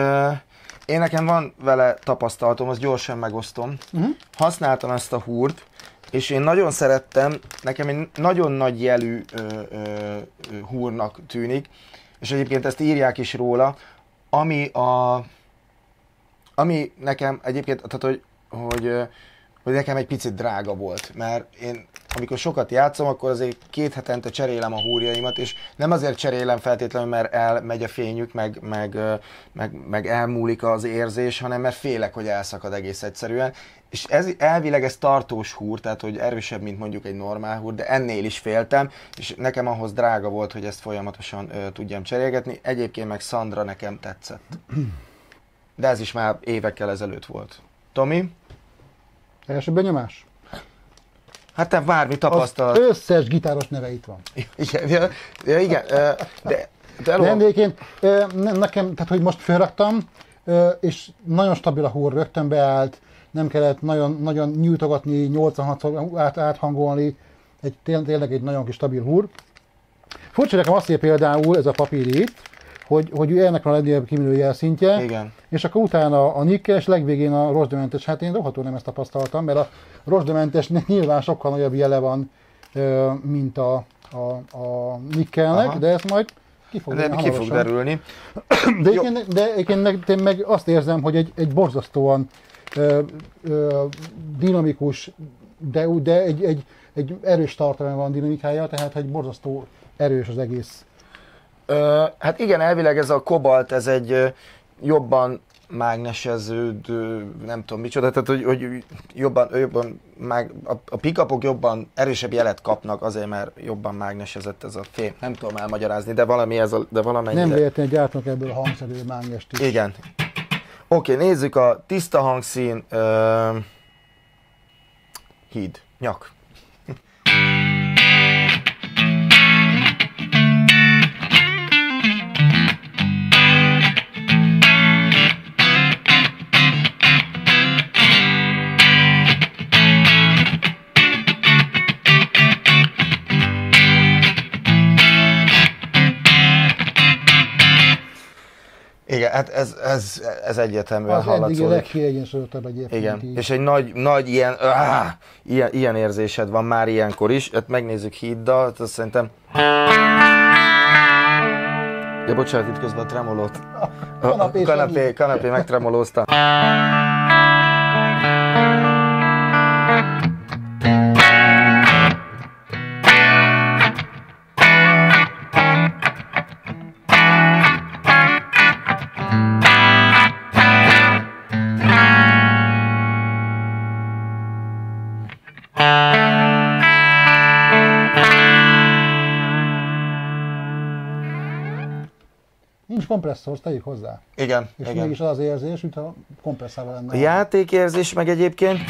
Én nekem van vele tapasztalatom, azt gyorsan megosztom. Uh-huh. Használtam ezt a húrt, és én nagyon szerettem, nekem egy nagyon nagy jelű ö, ö, húrnak tűnik, és egyébként ezt írják is róla, ami a... Ami nekem egyébként, tehát hogy, hogy, hogy nekem egy picit drága volt, mert én amikor sokat játszom, akkor azért két hetente cserélem a húrjaimat, és nem azért cserélem feltétlenül, mert elmegy a fényük, meg, meg, meg, meg elmúlik az érzés, hanem mert félek, hogy elszakad egész egyszerűen. És ez, elvileg ez tartós húr, tehát hogy erősebb, mint mondjuk egy normál húr, de ennél is féltem, és nekem ahhoz drága volt, hogy ezt folyamatosan ö, tudjam cserélgetni. Egyébként meg Sandra nekem tetszett. De ez is már évekkel ezelőtt volt. Tomi? Első benyomás? Hát te bármi tapasztalat. Az összes gitáros neve itt van. Igen, ja, ja, igen de, de Vendégként nekem, tehát hogy most felraktam, és nagyon stabil a húr, rögtön beállt, nem kellett nagyon, nagyon nyújtogatni, nyolcvanhatszor át, áthangolni, egy, tényleg egy nagyon kis stabil húr. Furcsa nekem azt írja például ez a papír itt, hogy, hogy ennek van a legnagyobb kiminő jelszintje, igen. És akkor utána a nikkel, és legvégén a rozsdamentes. Hát én rohadtul nem ezt tapasztaltam, mert a rozsdamentes nyilván sokkal nagyobb jele van, mint a, a, a nikkelnek, aha. De ez majd ki fog, de ki fog derülni. De egyébként, de egyébként meg, én meg azt érzem, hogy egy, egy borzasztóan ö, ö, dinamikus, de, de egy, egy, egy erős tartalma van dinamikája, tehát egy borzasztó erős az egész. Ö, hát igen, elvileg ez a kobalt, ez egy ö, jobban mágneseződő, nem tudom micsoda, tehát hogy, hogy jobban, jobban mág, a, a pick-upok jobban erősebb jelet kapnak azért, mert jobban mágnesezett ez a fém. Nem tudom elmagyarázni, de valami ez a, de valamennyire. Nem véletlenül gyártnak ebből a hangszerű mágnest is. Igen. Oké, okay, nézzük a tiszta hangszín, uh, híd, nyak. Igen, hát ez, ez, ez egyértelműen az hallatszódik. Az eddig a legkiegyensúlyozottabb egyébként. Igen, így. és egy nagy, nagy ilyen, áh, ilyen, ilyen érzésed van már ilyenkor is. Hát megnézzük híddal, azt szerintem... Ja, bocsánat, itt közben a tremolót. A kanapé, kanapé, kanapé megtremolózta. Nincs kompresszor, tegyük hozzá. Igen, és igen. mégis az az érzés, mintha kompresszorban lenne. A játékérzés meg egyébként...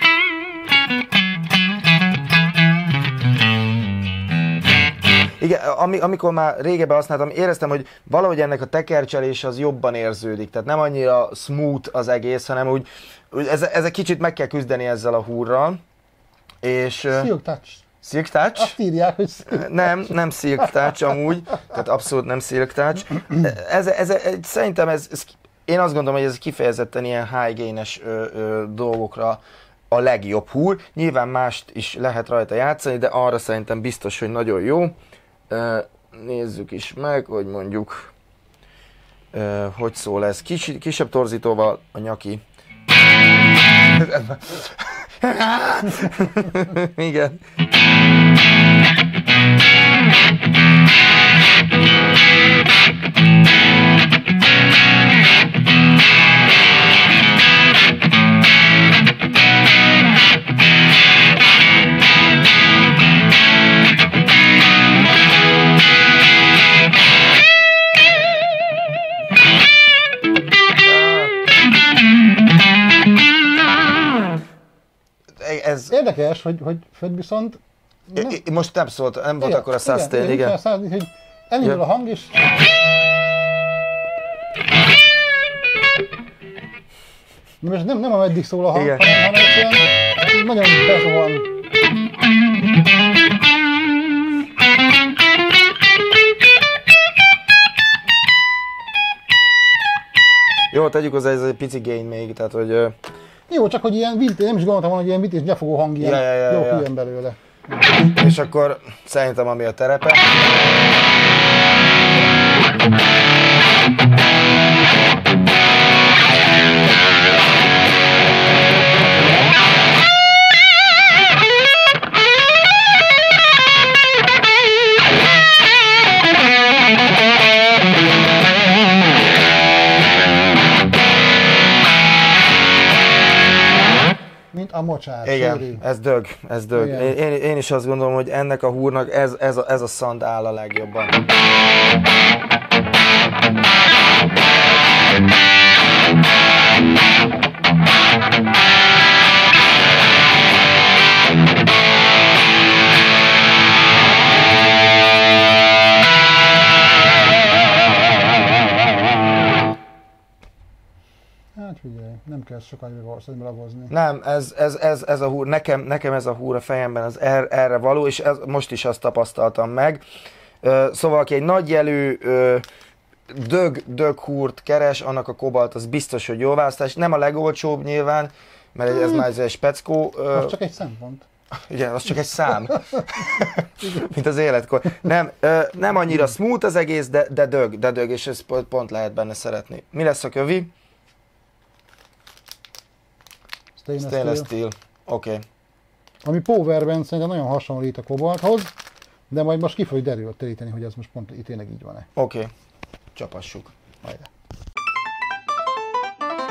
Igen, ami, amikor már régebben használtam, éreztem, hogy valahogy ennek a tekercselés az jobban érződik. Tehát nem annyira smooth az egész, hanem úgy, úgy ez, ez egy kicsit meg kell küzdeni ezzel a húrral. És... Silk Touch. Silk Touch? Azt írják, hogy Silk Nem, nem Silk Touch amúgy, tehát abszolút nem Silk Touch. Ez, ez, ez, szerintem ez, ez, én azt gondolom, hogy ez kifejezetten ilyen high gain-es ö, ö, dolgokra a legjobb húr. Nyilván mást is lehet rajta játszani, de arra szerintem biztos, hogy nagyon jó. Ö, nézzük is meg, hogy mondjuk, ö, hogy szól ez. Kis, kisebb torzítóval a nyaki. Igen. Ez... Érdekes, hogy, hogy Fed viszont... Nem... Most nem szólt, nem volt akkor a sustain, igen. igen. igen. Hogy elindul a hang is... Most nem, nem ameddig szól a hang, igen. hanem, hanem ilyen, nagyon bezuhan. Jó, tegyük hozzá, ez egy pici gain még, tehát hogy... Jó, csak hogy ilyen vintage, nem is gondoltam volna, hogy ilyen vintage gyafogó hang ilyen, ja, ja, ja, jó ja. kijön belőle. És akkor szerintem ami a terepe. A mocsár, igen, sűrű. ez dög, ez dög. Én, én is azt gondolom, hogy ennek a húrnak ez, ez, a, ez a szand áll a legjobban. Hát figyelj, nem kell sokat ragozni. Nem, ez, ez, ez, ez a húr, nekem, nekem ez a húr a fejemben az er, erre való, és ez, most is azt tapasztaltam meg. Uh, szóval, aki egy nagy jelű uh, dög, dög húrt keres, annak a kobalt az biztos, hogy jó választás. Nem a legolcsóbb nyilván, mert ez már egy speckó. Uh, az csak egy szempont. Igen, az csak egy szám. Mint az életkor. Nem, uh, nem annyira smooth az egész, de, de dög, de dög, és ez pont lehet benne szeretni. Mi lesz a kövi? Stainless, Stainless steel. steel. Oké. Okay. Ami powerben szerintem nagyon hasonlít a kobalthoz, de majd most ki fogjuk derül teríteni, hogy ez most pont tényleg így van-e. Oké. Okay. Csapassuk. Hajrá.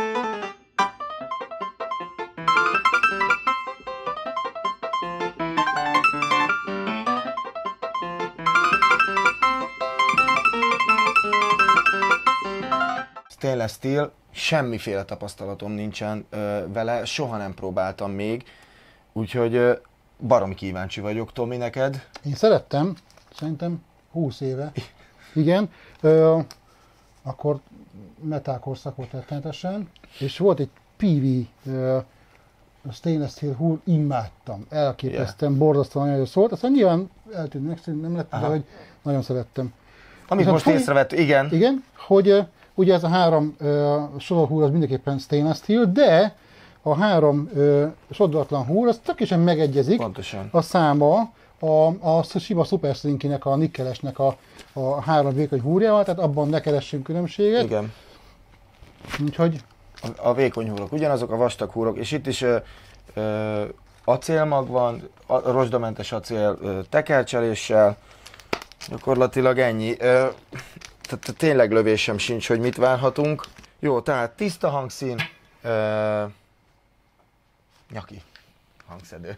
stainless steel, semmiféle tapasztalatom nincsen ö, vele, soha nem próbáltam még, úgyhogy ö, baromi kíváncsi vagyok, Tomi, neked. Én szerettem, szerintem húsz éve. Igen. Ö, akkor metal korszak volt rettenetesen, és volt egy pé vé ö, stainless steel húr, imádtam, elképesztem, yeah. borzasztóan nagyon jó szólt, aztán nyilván eltűnt, megszűnt, nem lett, de hogy nagyon szerettem. Amit most észrevett, igen. Igen, hogy uh, ugye ez a három uh, sodorhúr az mindenképpen stainless steel, de a három uh, sodoratlan húr, az tökéletesen megegyezik. Pontosan. A száma a, a Shiba Super Slinky-nek, a nikkelesnek a, a három vékony húrjával, tehát abban ne keressünk különbséget. Igen. Úgyhogy... A, a vékony húrok ugyanazok, a vastag húrok, és itt is ö, ö, acélmag van, a, rozsdamentes acél ö, tekercseléssel, gyakorlatilag ennyi. Ö, tehát tényleg lövésem sincs, hogy mit várhatunk. Jó, tehát tiszta hangszín, ö, nyaki hangszedő.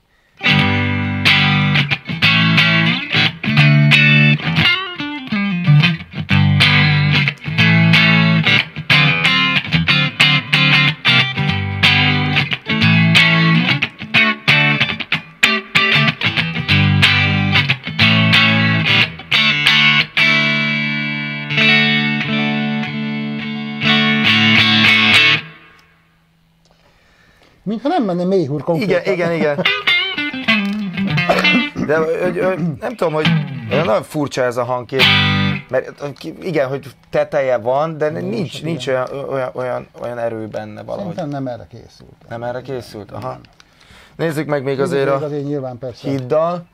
Mintha nem menne mélyhúr konkrétan. Igen, igen, igen. De hogy, hogy, nem tudom, hogy nagyon furcsa ez a hangkép, mert igen, hogy teteje van, de nincs, nincs olyan, olyan, olyan, olyan erő benne valahogy. Szerintem nem erre készült. Nem erre készült? Aha. Nézzük meg még azért a azért nyilván persze. hiddal.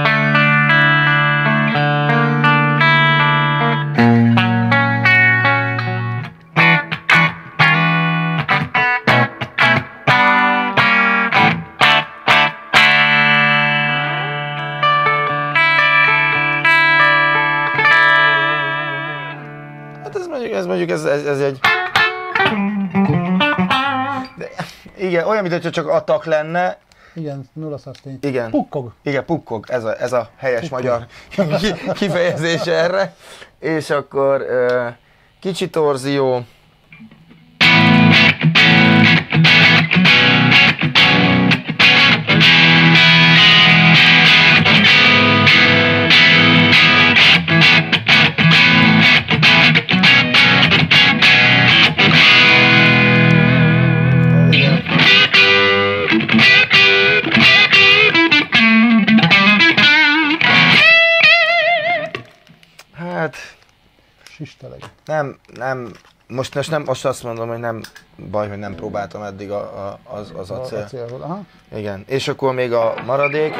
Ez mondjuk, ez, ez, ez egy... De, igen, olyan, mintha csak atak lenne. Igen, nulla sustain. Igen. Pukkog. Igen, pukkog, ez a, ez a helyes pukkog. Magyar kifejezés erre. És akkor uh, kicsi torzió. Hát, nem, nem, most, most, nem, most azt mondom, hogy nem baj, hogy nem próbáltam eddig a, a, az, az acél. acél. Aha. Igen, és akkor még a maradék.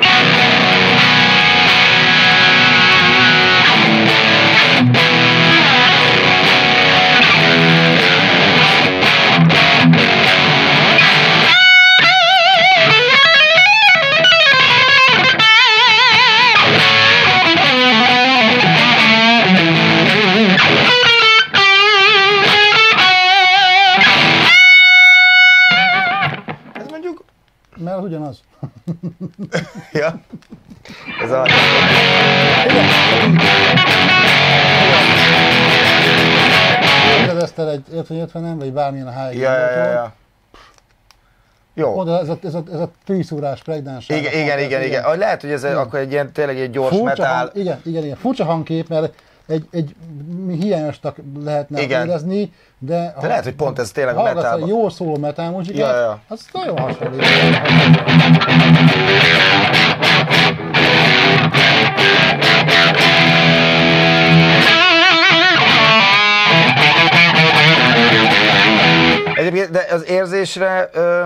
Mert ugyanaz. Ja. Ez a... Kérdezted egy ötven ötvenen, vagy bármilyen a háj. Ja, ja, ja, ja. Jó. Oda ez a, ez a, ez a tríszúrás pregnáns. Igen, igen, igen, igen, igen. Lehet, hogy ez igen. Akkor egy ilyen, tényleg egy gyors furcsa metál. Hang, igen, igen, igen. Furcsa hangkép, mert egy, egy hiányosnak lehetne igen. érezni, de... de lehet, hogy pont ez tényleg a metálban. Ha jól szóló metál muzsikát, ja, ja. az nagyon hasonlít. Egyébként, de az érzésre... Ö,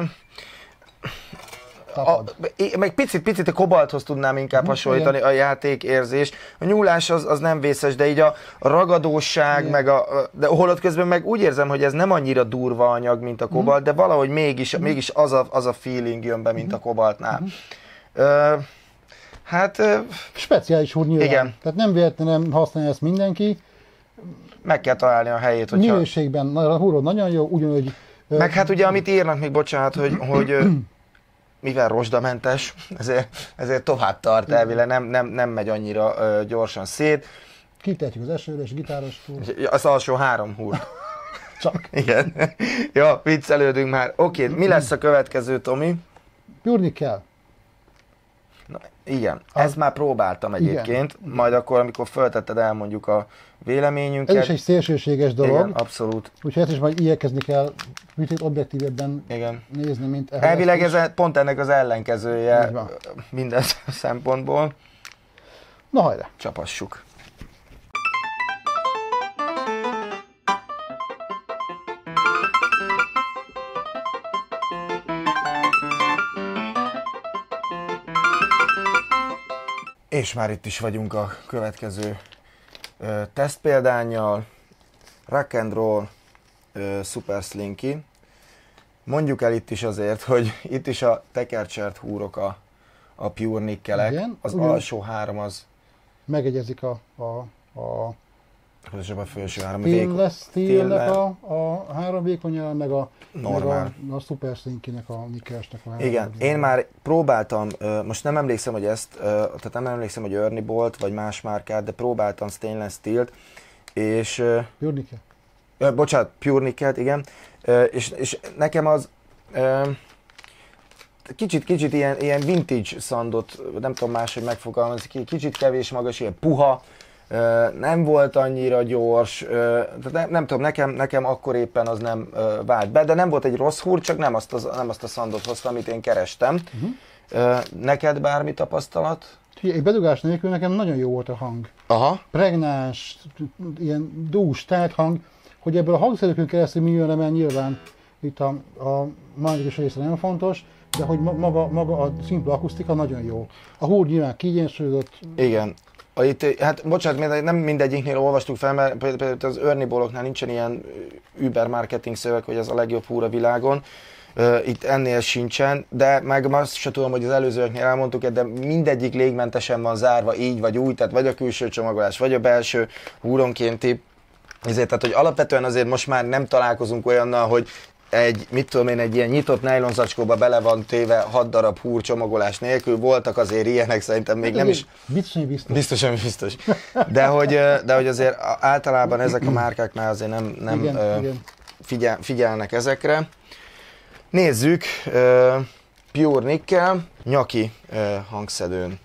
a, meg picit-picit a kobalthoz tudnám inkább hasonlítani igen. a játékérzés. A nyúlás az, az nem vészes, de így a ragadóság, igen. meg a, de holott közben meg úgy érzem, hogy ez nem annyira durva anyag, mint a kobalt, mm. de valahogy mégis, mm. mégis az, a, az a feeling jön be, mint a kobaltnál. Mm. Ö, hát... Ö, speciális húr nyilván. Igen. Tehát nem véletlenül használja ezt mindenki. Meg kell találni a helyét, hogyha... Minőségben a húrod nagyon jó, ugyanúgy... Meg hát ugye, amit írnak még, bocsánat, hogy, hogy mivel rozsdamentes, ezért, ezért tovább tart elvileg, nem, nem, nem megy annyira uh, gyorsan szét. Kitehetjük az esőre és gitáros húr. Az alsó három húr. Csak. Igen. Ja, viccelődünk már. Oké, okay, mi lesz a következő, Tomi? Pure Nickel. Na, igen, az... ezt már próbáltam egyébként, igen. Majd akkor, amikor föltetted, elmondjuk a véleményünket. Ez is egy szélsőséges dolog. Igen, abszolút. Úgyhogy ezt is majd igyekezni kell kicsit objektívebben igen. nézni, mint ehhez. Elvileg ez pont ennek az ellenkezője minden szempontból. Na hajrá! Csapassuk! És már itt is vagyunk a következő ö, tesztpéldánnyal. Rock and Roll ö, Super Slinky. Mondjuk el itt is azért, hogy itt is a tekercsert húrok a, a Pure Nickelek. Igen, az ugyan alsó három az... Megegyezik a... a, a a felső három Steel-nek a, a három vékonyal, meg a, meg a, a Super Slinky-nek, a Nickelsnek a három. Igen, én már próbáltam, most nem emlékszem, hogy ezt, tehát nem emlékszem, hogy Ernie Bolt, vagy más márkát, de próbáltam Stainless Steel-t, és... Pure Nickel. Bocsánat, Pure Nickel-t, igen. És, és nekem az... Kicsit, kicsit ilyen, ilyen vintage szandot, nem tudom máshogy megfogalmazni, kicsit kevés magas, ilyen puha, nem volt annyira gyors, nem, nem tudom, nekem, nekem akkor éppen az nem vált be, de nem volt egy rossz húr, csak nem azt, az, nem azt a szandot hozta, amit én kerestem. Uh-huh. Neked bármi tapasztalat? Egy bedugás nélkül nekem nagyon jó volt a hang. Aha. Pregnás, ilyen dús, telt hang, hogy ebből a hangszerűkön keresztül mi jönne, mert nyilván itt a, a mágikus része nagyon fontos, de hogy maga, maga a szimpla akusztika nagyon jó. A húr nyilván kiegyensúlyozott. Igen. Itt, hát bocsánat, nem mindegyiknél olvastuk fel, mert például az Ernie Boloknál nincsen ilyen über marketing szöveg, hogy ez a legjobb húr a világon. Itt ennél sincsen, de meg azt sem tudom, hogy az előzőeknél elmondtuk, de mindegyik légmentesen van zárva így vagy úgy, tehát vagy a külső csomagolás, vagy a belső húronkénti. Ezért, tehát, hogy alapvetően azért most már nem találkozunk olyannal, hogy egy, mit tudom én, egy ilyen nyitott nejlonzacskóba bele van téve hat darab húr csomagolás nélkül, voltak azért ilyenek, szerintem még nem is... Biztosan biztos. Biztosan biztos. De hogy, de hogy azért általában ezek a márkáknál azért nem, nem igen, uh, igen. Figyel, figyelnek ezekre. Nézzük, uh, Pure Nickel, nyaki uh, hangszedőn.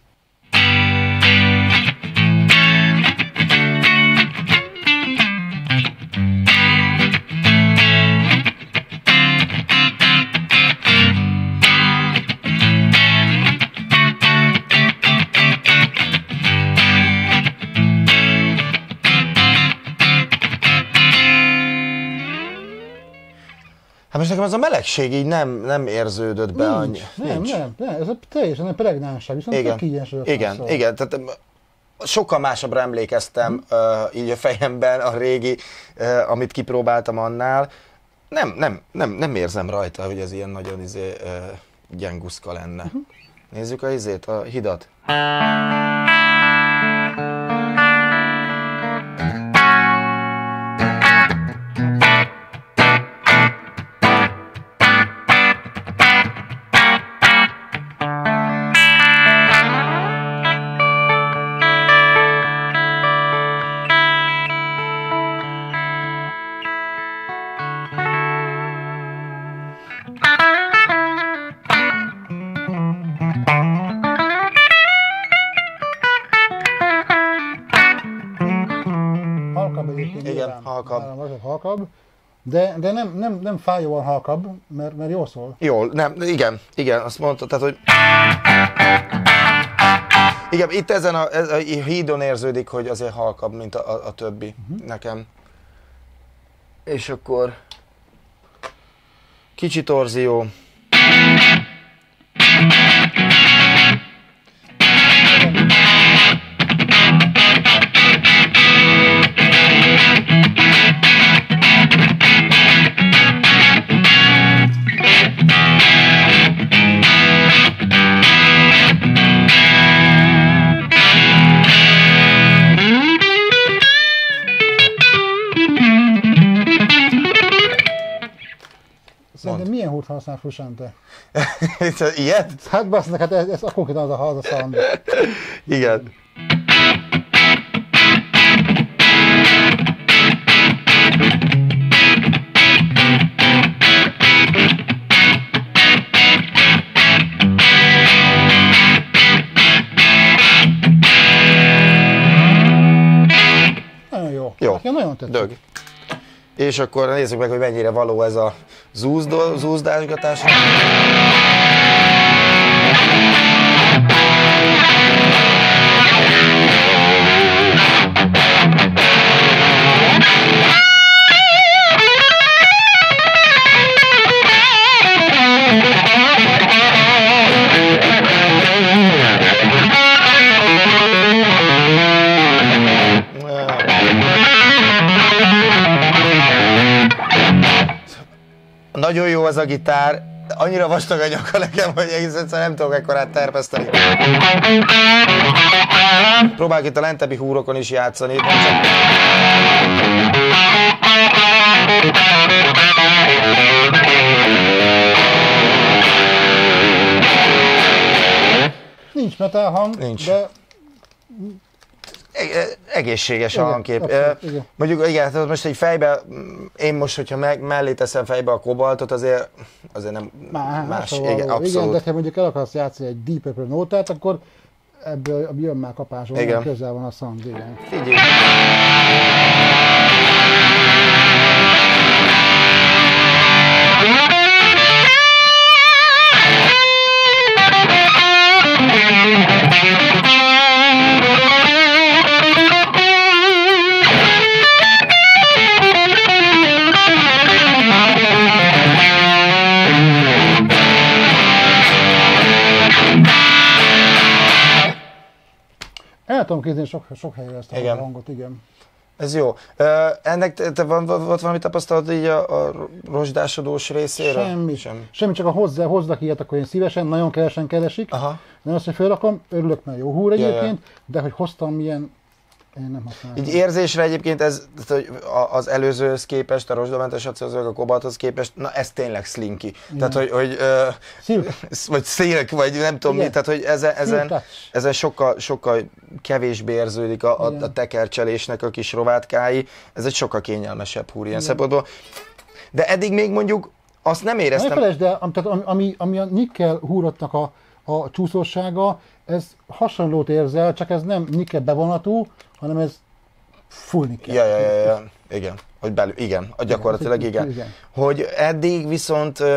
Hát most nekem az a melegség így nem, nem érződött be annyi. Nem, Nincs. nem, nem, ez a teljesen egy pregnánság, viszont igen, igen, igen, igen, tehát sokkal másabbra emlékeztem mm. uh, így a fejemben a régi, uh, amit kipróbáltam annál. Nem, nem, nem, nem érzem rajta, hogy ez ilyen nagyon izé, uh, gyenguszka lenne. Mm-hmm. Nézzük a izét, a hidat. Igen, halkabb. halkabb. De, de nem, nem, nem fájóan halkabb, mert, mert jól szól. Jól, nem, igen, igen, azt mondta, tehát, hogy... Igen, itt ezen a, ez a hídon érződik, hogy azért halkabb, mint a, a, a többi uh-huh. nekem. És akkor... Kicsi torzió. Szerintem milyen húrt használ Frusciante? Ilyet? Hát bassznak, hát ez, ez a konkrétan az a, az a sound. Igen. Nekem nagyon tetszik. Dög. És akkor nézzük meg, hogy mennyire való ez a zúzdó, zúzdásgatás. Nagyon jó az a gitár, annyira vastag a nyaka nekem, hogy egész egyszerűen nem tudok ekkorát terpeszteni. Próbálok itt a lentebbi húrokon is játszani. Nincs metal hang, Nincs. De... Egészséges Igen, hangkép. abszolút, igen. Mondjuk igen, tehát most egy fejbe, én most, hogyha meg, mellé teszem fejbe a kobaltot, azért, azért nem Má, más. szóval Igen, abszolút. Igen, de ha mondjuk el akarsz játszani egy Deep Purple nótát, akkor ebből jön már kapásról, Igen. közel van a sound, igen. Figyelj. El tudom képzelni sok, sok helyre ezt a Igen. hangot, igen. Ez jó. Uh, ennek te, te van, volt valami tapasztalat így a, a rozsdásodós részéről? Semmi. Sem. Semmi, csak a hozzá, hozzak ilyet, akkor én szívesen, nagyon kevesen keresik. Aha. Nem azt, hogy felrakom, örülök, mert jó húr Ja, egyébként, de hogy hoztam milyen, én nem használom. Így érzésre egyébként ez, tehát, hogy a- az előzőhöz képest, a rozsdamentes acélzőleg a kobalthoz képest, na ez tényleg slinky. Tehát, hogy, hogy ö, Silk. vagy szilk, vagy nem tudom Igen. mi, tehát, hogy ezen, ezen, touch. ezen sokkal, sokkal kevésbé érződik a, a, Igen. a tekercselésnek a kis rovátkái. Ez egy sokkal kényelmesebb húr ilyen szempontból. De eddig még mondjuk azt nem Ne éreztem. felejtsd el, am- tehát ami, ami, ami a nikkel húrotnak a, a csúszósága, ez hasonlót érzel, csak ez nem nikkel bevonatú, hanem ez full nikkel. Ja, ja, ja, ja. Igen, hogy belül, igen, a gyakorlatilag igen. Igen. Hogy eddig viszont, ö,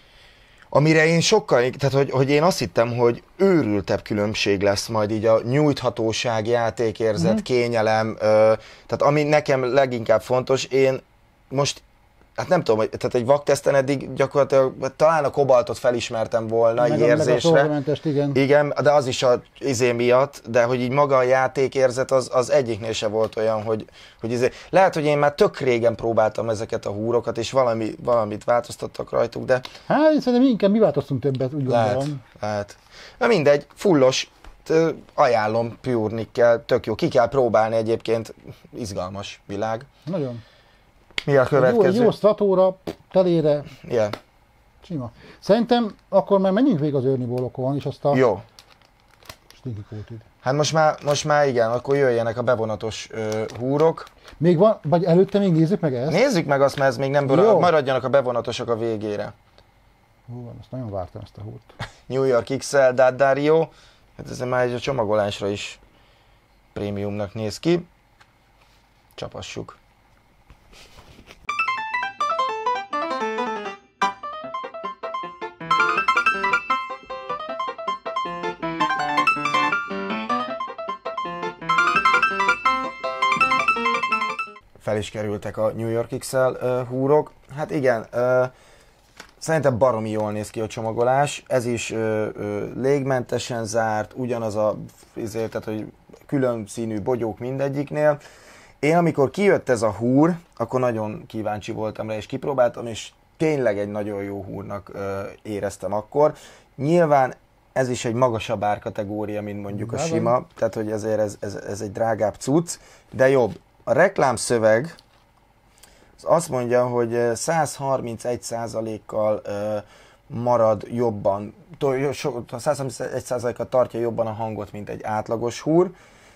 amire én sokkal, tehát hogy, hogy én azt hittem, hogy őrültebb különbség lesz majd így a nyújthatóság, játékérzet, Mhm. kényelem, ö, tehát ami nekem leginkább fontos, én most, hát nem tudom, hogy- tehát egy vakteszten eddig gyakorlatilag talán a kobaltot felismertem volna Meg, egy a- meg a érzésre. sorbamentest, igen. Igen, de az is a izé miatt, de hogy így maga a játékérzet az, az egyiknél se volt olyan, hogy, hogy izé. Lehet, hogy én már tök régen próbáltam ezeket a húrokat, és valami, valamit változtattak rajtuk, de Hát én szerintem inkább mi változtunk többet, úgy lehet, gondolom. lehet. Na mindegy, fullos, t- ajánlom Pure Nickel, tök jó. Ki kell próbálni egyébként, izgalmas világ. Nagyon. Mi a Egy jó, egy következő? jó stratóra, telére, Igen. sima. Szerintem akkor már menjünk végig az őrnibólokon, és azt a Jó. sticky coated. Hát most már, most már igen, akkor jöjjenek a bevonatos ö, húrok. Még van, vagy előtte még nézzük meg ezt? Nézzük meg azt, mert ez még nem Jó. bőr, maradjanak a bevonatosok a végére. Hú, van, ezt nagyon vártam ezt a húrt. New York iksz el Daddario, hát ez már egy a csomagolásra is prémiumnak néz ki. Csapassuk. Fel is kerültek a New York iksz el uh, húrok. Hát igen, uh, szerintem baromi jól néz ki a csomagolás. Ez is ö, ö, légmentesen zárt, ugyanaz a, ezért, tehát, hogy külön színű bogyók mindegyiknél. Én amikor kijött ez a húr, akkor nagyon kíváncsi voltam rá, és kipróbáltam, és tényleg egy nagyon jó húrnak ö, éreztem akkor. Nyilván ez is egy magasabb árkategória, mint mondjuk a Drága. sima, tehát hogy ezért ez, ez, ez egy drágább cucc, de jobb. A reklámszöveg az azt mondja, hogy száz harmincegy százalékkal marad jobban, száz harmincegy százalékkal tartja jobban a hangot, mint egy átlagos húr.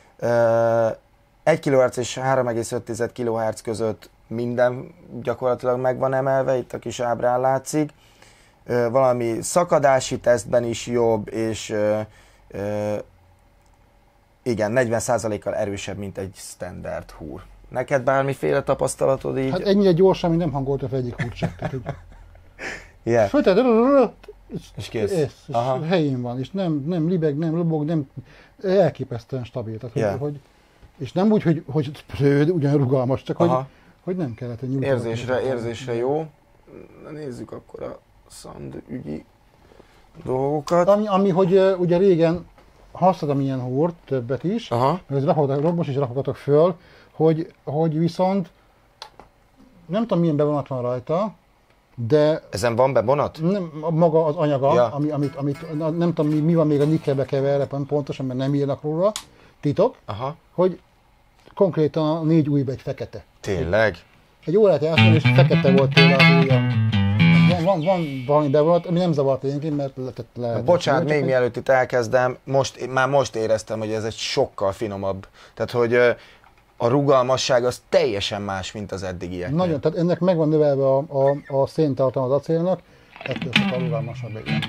egy kilohertz és három egész öt kilohertz között minden gyakorlatilag meg van emelve, itt a kis ábrán látszik. Valami szakadási tesztben is jobb, és igen, negyven százalékkal erősebb, mint egy standard húr. Neked bármiféle tapasztalatod így? Hát ennyire gyorsan, mint nem hangolta fel egyik húrt sem. Yeah. Fölted, És kész. És, és helyén van, és nem, nem libeg, nem lobog, nem elképesztően stabil. Tehát, yeah. hogy, hogy, és nem úgy, hogy, hogy ugyan rugalmas, csak hogy, hogy nem kellett egy nyújtani. Érzésre, érzésre jó. Na, nézzük akkor a Sand ügyi dolgokat. Ami, ami hogy ugye régen használtam ilyen húrt, többet is, mert most is rakogatok föl, hogy, hogy viszont nem tudom milyen bevonat van rajta, de... Ezen van bevonat? Nem, maga az anyaga, ja. ami, amit, amit, nem tudom mi, mi van még a nikkelbe keverve pontosan, mert nem írnak róla, titok, aha. hogy konkrétan a négy ujjba egy fekete. Tényleg? Egy, egy órát játszani, és fekete volt tőle az ujjam. Van, van, van valami bevonat, ami nem zavart énként, mert lehetett le. Bocsánat, még mielőtt itt elkezdem, most, már most éreztem, hogy ez egy sokkal finomabb. Tehát, hogy a rugalmasság az teljesen más, mint az eddigiek. Nagyon, tehát ennek meg van növelve a, a, a széntartalma az acélnak, ettől sokkal rugalmasabb legyen.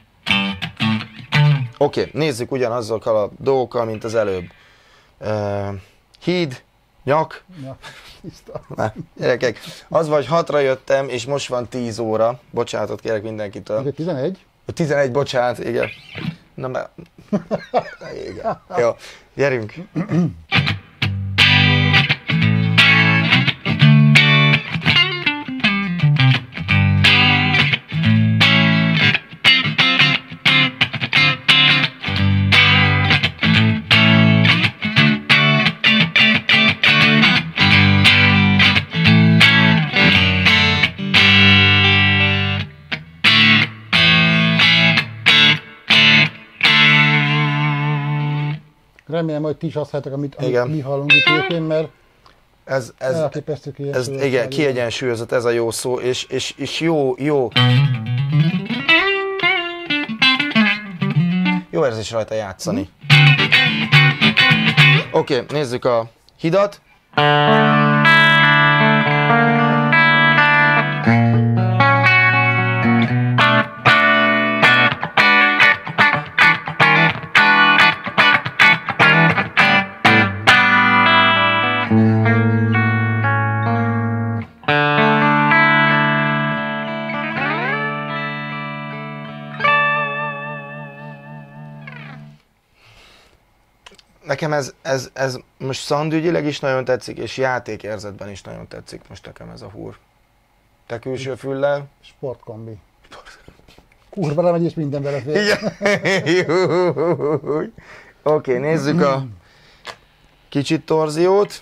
Oké, okay, nézzük ugyanazokkal a dolgokkal, mint az előbb. Uh, híd, nyak. Ja, tiszta. Na, gyerekek, az vagy hatra jöttem, és most van tíz óra. Bocsánatot kérek mindenkitől. tizenegy? tizenegy, bocsánat, igen. Na, mert... igen. Jó, gyerünk. Remélem, hogy ti is azt halljátok, amit, amit mi hallunk itt egyébként, mert ez, ez, elképesztő ez, igen, kiegyensúlyozott, ez a jó szó, és, és, és jó, jó. Jó érzés rajta játszani. Oké, okay, nézzük a hidat. Nekem ez, ez, ez most szandügyileg is nagyon tetszik, és játékérzetben is nagyon tetszik most nekem ez a húr. Te külső füllel? Sportkombi. Kurva lemegy, és minden belefér. Oké, okay, nézzük a kicsit torziót.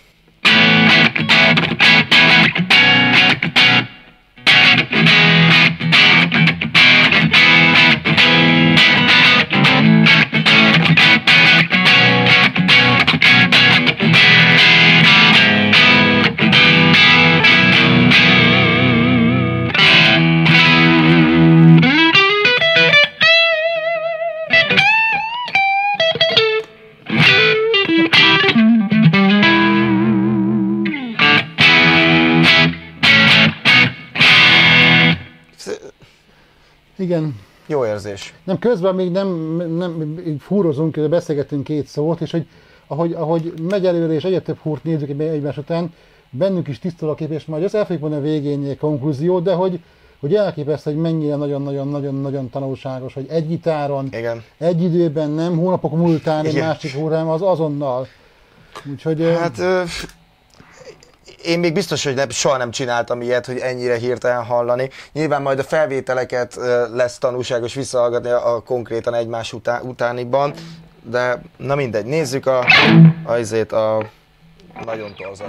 Igen. Jó érzés. Nem, közben még nem, nem húrozunk, beszélgetünk két szót, és hogy ahogy, ahogy megy előre, és egyre több húrt nézzük egymás után, bennünk is tisztul a kép, és majd azt el fogjuk mondani a végén egy konklúziót, de hogy, hogy elképesztő, hogy mennyire nagyon-nagyon-nagyon-nagyon tanulságos, hogy egy gitáron, igen. egy időben, nem hónapok múltán egy másik húr, hanem az azonnal. Úgyhogy... Hát... Ö... Én még biztos, hogy nem, soha nem csináltam ilyet, hogy ennyire hirtelen hallani. Nyilván majd a felvételeket lesz tanulságos visszahallgatni a, a konkrétan egymás utá, utániban, de na mindegy, nézzük a, a, azért a nagyon torzat.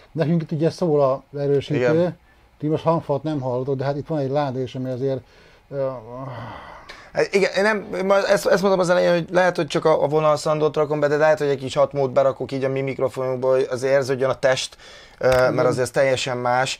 Nekünk itt ugye szól a erősítő, Igen. ti most hangfalat nem hallotok, de hát itt van egy láda is, ami azért... Uh, Igen, én nem, ezt, ezt mondom az elején, hogy lehet, hogy csak a, a vonalszandót rakom be, de lehet, hogy egy kis hatmód berakok így a mi mikrofonunkból, hogy azért érződjön a test, mert azért ez teljesen más.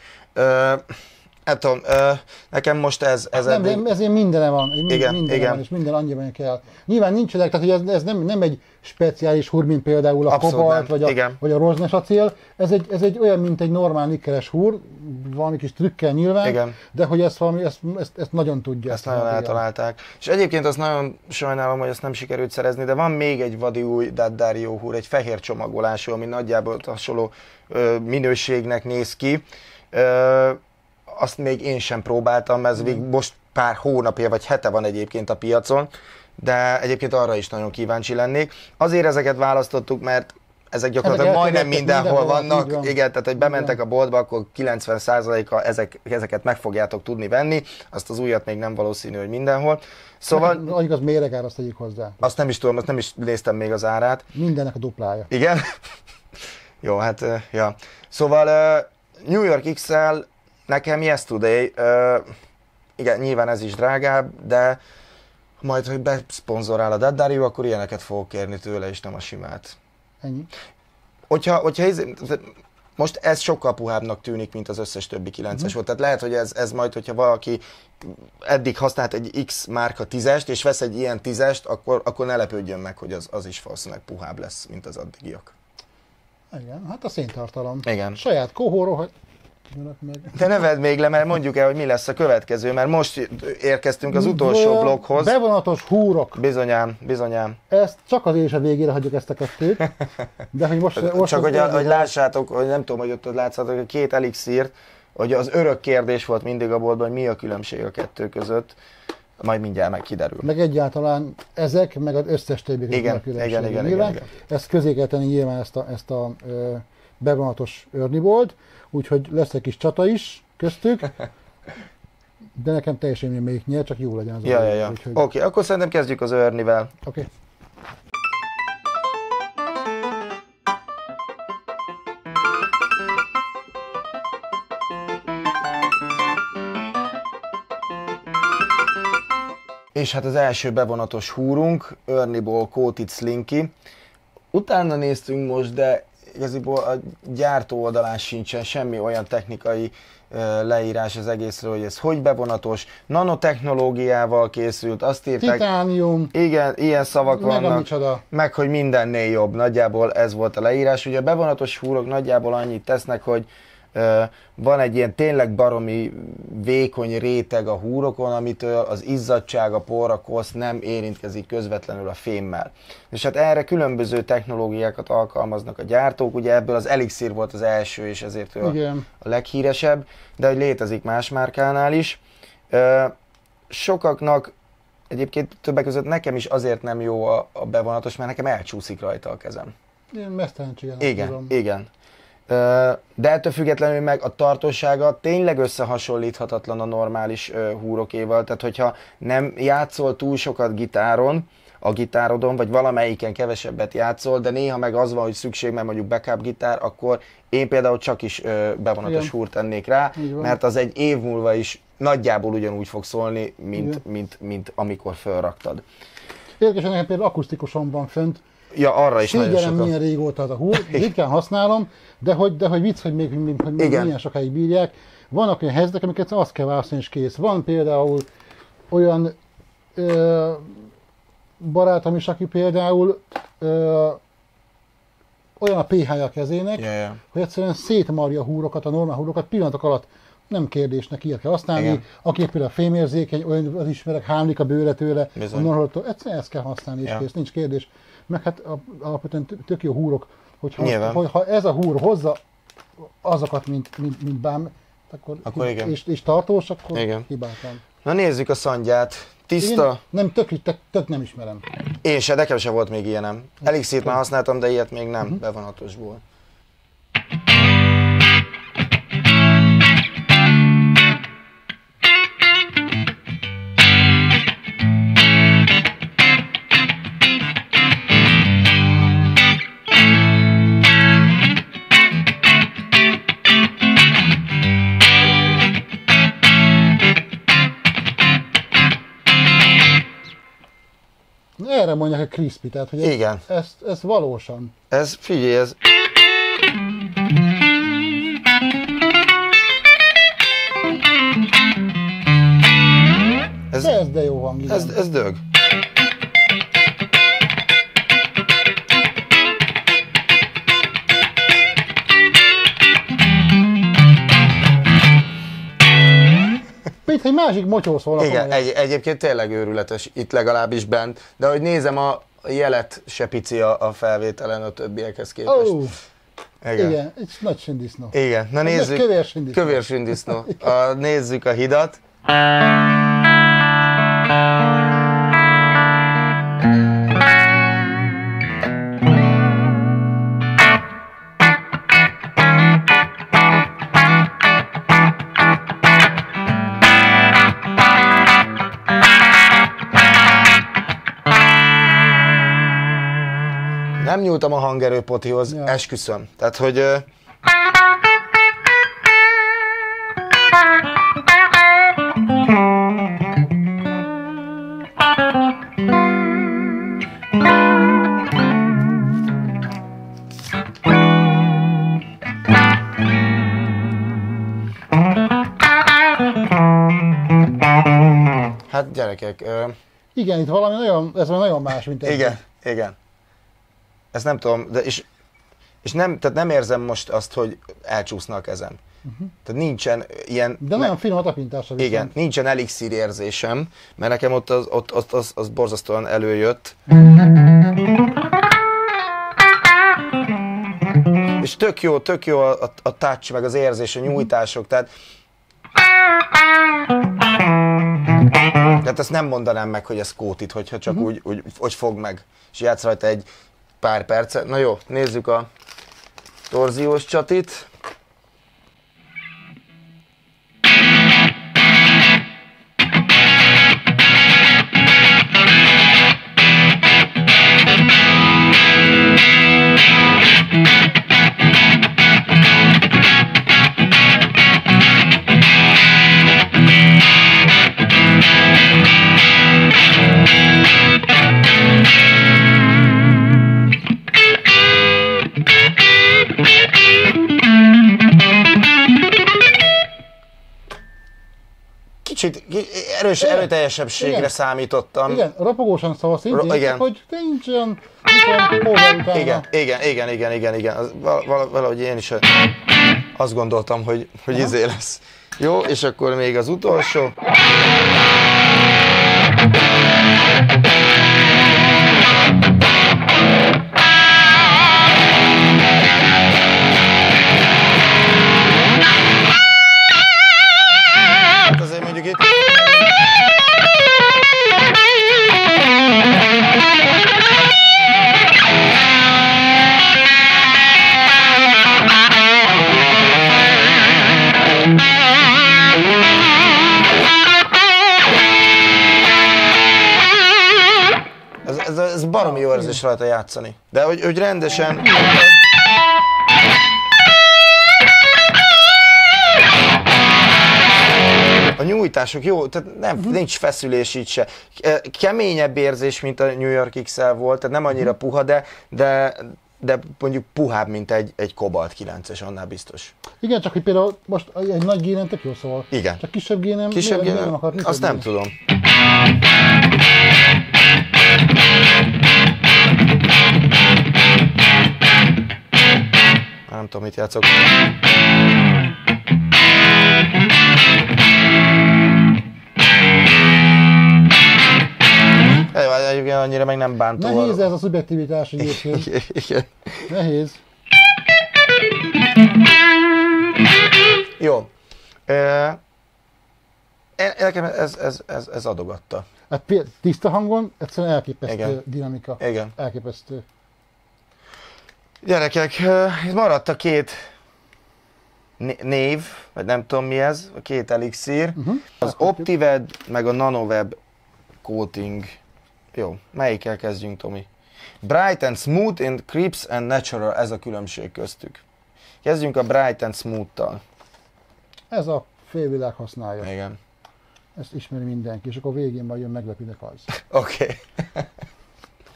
Nem tudom, nekem most ez, ez nem, eddig... ezért mindene van, minden, igen, mindene igen. van, és minden annyiban kell. Nyilván nincsenek, tehát hogy ez, ez nem, nem egy speciális húr, mint például a Abszolút kobalt, nem. vagy a, Igen. vagy a rozsnes acél. Ez egy, ez egy olyan, mint egy normál nikkeles húr, valami kis trükkel nyilván, igen. de hogy ezt, valami, ezt, ezt, ezt nagyon tudja. Ezt nagyon eltalálták. És egyébként azt nagyon sajnálom, hogy ezt nem sikerült szerezni, de van még egy vadi új D'Addario húr, egy fehér csomagolású, ami nagyjából hasonló ö, minőségnek néz ki. Ö, azt még én sem próbáltam, ez még most pár hónapja vagy hete van egyébként a piacon, de egyébként arra is nagyon kíváncsi lennék. Azért ezeket választottuk, mert ezek gyakorlatilag ezek majdnem mindenhol, mindenhol vannak. Van. Igen, tehát hogy bementek a boltba, akkor kilencven százaléka ezek, ezeket meg fogjátok tudni venni, azt az újat még nem valószínű, hogy mindenhol. Szóval... Annyi az méregár, azt tegyük hozzá. Azt nem is tudom, azt nem is néztem még az árát. Mindennek a duplája. Igen? Jó, hát, ja. Szóval New York iksz el nekem yesterday, uh, igen, nyilván ez is drágább, de majd, hogy beszponzorál a D'Addario, akkor ilyeneket fogok kérni tőle, és nem a simát. Ennyi. Hogyha, hogyha ez, most ez sokkal puhábbnak tűnik, mint az összes többi kilences uh-huh. volt. Tehát lehet, hogy ez, ez majd, hogyha valaki eddig használt egy X márka tízest, és vesz egy ilyen tízest, akkor, akkor ne lepődjön meg, hogy az, az is valószínűleg puhább lesz, mint az addigiak. Igen, hát a széntartalom. Igen. Saját kohóról, hogy... Meg. De ne vedd még le, mert mondjuk el, hogy mi lesz a következő, mert most érkeztünk az utolsó blokkhoz. Bevonatos húrok. Bizonyám, bizonyám. Ezt csak az és a végére hagyjuk ezt a kettőt. De hogy most, most csak hogy, hogy lássátok, hogy nem tudom, hogy ott látszátok, hogy két elixírt, hogy az örök kérdés volt mindig a boltban, hogy mi a különbség a kettő között. Majd mindjárt meg kiderül. Meg egyáltalán ezek, meg az összes többi igen, a különbség. Igen, igen, nyilván. igen, igen. Ezt közé kell tenni nyilván ezt a, ezt a ö, bevonatos örnibolt. Úgyhogy lesz egy kis csata is köztük, de nekem teljesen mindegy, melyik nyer, csak jó legyen az. Ja, ja, ja. Úgyhogy... Oké, okay, akkor szerintem kezdjük az Ernie-vel. Oké. Okay. És hát az első bevonatos húrunk, Ernie-ból Coated Slinky. Utána néztünk most, de igaziból a gyártó oldalán sincsen semmi olyan technikai uh, leírás az egészről, hogy ez hogy bevonatos, nanotechnológiával készült, azt írták... Titánium. Igen, ilyen szavak meg vannak, meg hogy mindennél jobb, nagyjából ez volt a leírás. Ugye a bevonatos húrok nagyjából annyit tesznek, hogy uh, van egy ilyen tényleg baromi vékony réteg a húrokon, amitől az izzadság, a por, a kosz nem érintkezik közvetlenül a fémmel. És hát erre különböző technológiákat alkalmaznak a gyártók, ugye ebből az Elixir volt az első, és ezért ő a, a leghíresebb, de hogy létezik más márkánál is. Uh, sokaknak, egyébként többek között nekem is azért nem jó a, a bevonatos, mert nekem elcsúszik rajta a kezem. Ilyen mesztelenségen. Igen, tudom. igen. De ettől függetlenül meg a tartósága tényleg összehasonlíthatatlan a normális húrokéval, tehát hogyha nem játszol túl sokat gitáron, a gitárodon, vagy valamelyiken kevesebbet játszol, de néha meg az van, hogy szükség, mert mondjuk backup gitár, akkor én például csak is bevonatos húrt tennék rá, mert az egy év múlva is nagyjából ugyanúgy fog szólni, mint, mint, mint amikor felraktad. Érdekesen, nekem például akusztikusan van fönt. Ja, arra is Szégyellem, nagyon sokan. milyen régóta az a húr, ritkán használom, de hogy, de hogy vicc, hogy még, még hogy milyen sokáig bírják. Vannak olyan helyzetek, amiket azt kell választani, és kész. Van például olyan ö, barátom is, aki például ö, olyan a pé há-ja a kezének, yeah, yeah. hogy egyszerűen szétmarja a húrokat, a normál húrokat pillanatok alatt. Nem kérdésnek, ilyet kell használni. Igen. Aki például a fémérzékeny, olyan az ismerek, hámlik a bőre tőle, a normáltól, egyszerűen ezt kell használni, és yeah. kész, nincs kérdés. Meg hát alapvetően tök jó húrok, hogyha ha, ha ez a húr hozza azokat, mint, mint, mint bám, akkor, akkor igen. És, és tartós, akkor igen. hibátlan. Na nézzük a szandját. Tiszta? Én nem, tök, tök, tök nem ismerem. Én se, nekem se volt még ilyenem. Elixirt már használtam, de ilyet még nem, uh-huh. bevonatosból. mondják, hogy crispy, tehát hogy ez, Igen. Ez, ez valósan. Ez, figyelj, ez... Ez, ez de jó hang, igen. Ez, ez dög. Itt egy másik motyó szól. Igen, egy, egyébként tényleg őrületes, itt legalábbis bent, de hogy nézem, a jelet se pici a, a felvételen a többiekhez képest. Oh. Igen. Igen, egy nagy sündisznó. Igen, na nézzük. Kövér sündisznó. Kövér sündisznó. A, nézzük a hidat. Nem nyúltam a hangerőpotihoz, ja. Esküszöm. Tehát, hogy... Uh... Hát gyerekek... Uh... Igen, itt valami nagyon, ez nagyon más, mint ez. Igen, igen. Ezt nem tudom, de és, és nem, tehát nem érzem most azt, hogy elcsúszna a kezem. Uh-huh. Tehát nincsen ilyen... De nagyon finom a tapintásra viszont. Igen, nincsen elixír érzésem, mert nekem ott az, ott, ott, az, az borzasztóan előjött. És tök jó, tök jó a, a touch, meg az érzés, a nyújtások, tehát... Tehát ezt nem mondanám meg, hogy ez kótit, hogyha csak uh-huh. úgy, úgy, hogy fog meg, és játsz rajta egy pár percet. Na jó, nézzük a torziós csatit. Kicsit erős, erőteljesebbségre igen. számítottam. Igen, rapogósan szól szintén, igen. Hogy nincs olyan, nincs olyan power utána. Igen, igen, igen, igen, igen, igen. Az, val valahogy én is azt gondoltam, hogy, hogy izé lesz. Jó, és akkor még az utolsó. Hát azért mondjuk itt... Ez, ez, ez baromi jó érzés rajta játszani. De hogy, hogy rendesen... A nyújtások jó, tehát nem, uh-huh. nincs feszülés itt se. Keményebb érzés, mint a New York iksz el volt, tehát nem annyira puha, de, de, de mondjuk puhább, mint egy, egy Cobalt kilences, annál biztos. Igen, csak hogy például most egy nagy génen tök jó szól. Igen. Csak kisebb génen, kisebb miért, génen, miért azt nem tudom. Nem tudom, mit játszok. Egyébként annyira meg nem bántó. Nehéz ez a szubjektivitás egyébként. Igen. Nehéz. Jó. E, nekem ez, ez, ez, ez adogatta. Hát tiszta hangon egyszerűen elképesztő igen. dinamika. Igen. Elképesztő. Gyerekek, itt maradt a két név, vagy nem tudom mi ez, a két elixír. Uh-huh. Az OptiWeb, meg a NanoWeb coating. Jó, melyikkel kezdjünk, Tomi? Bright and Smooth and Crisp and Natural, ez a különbség köztük. Kezdjünk a Bright and Smooth-tal. Ez a félvilág használja. Igen. Ezt ismeri mindenki, és akkor végén majd jön meglepinek az. Oké. Okay.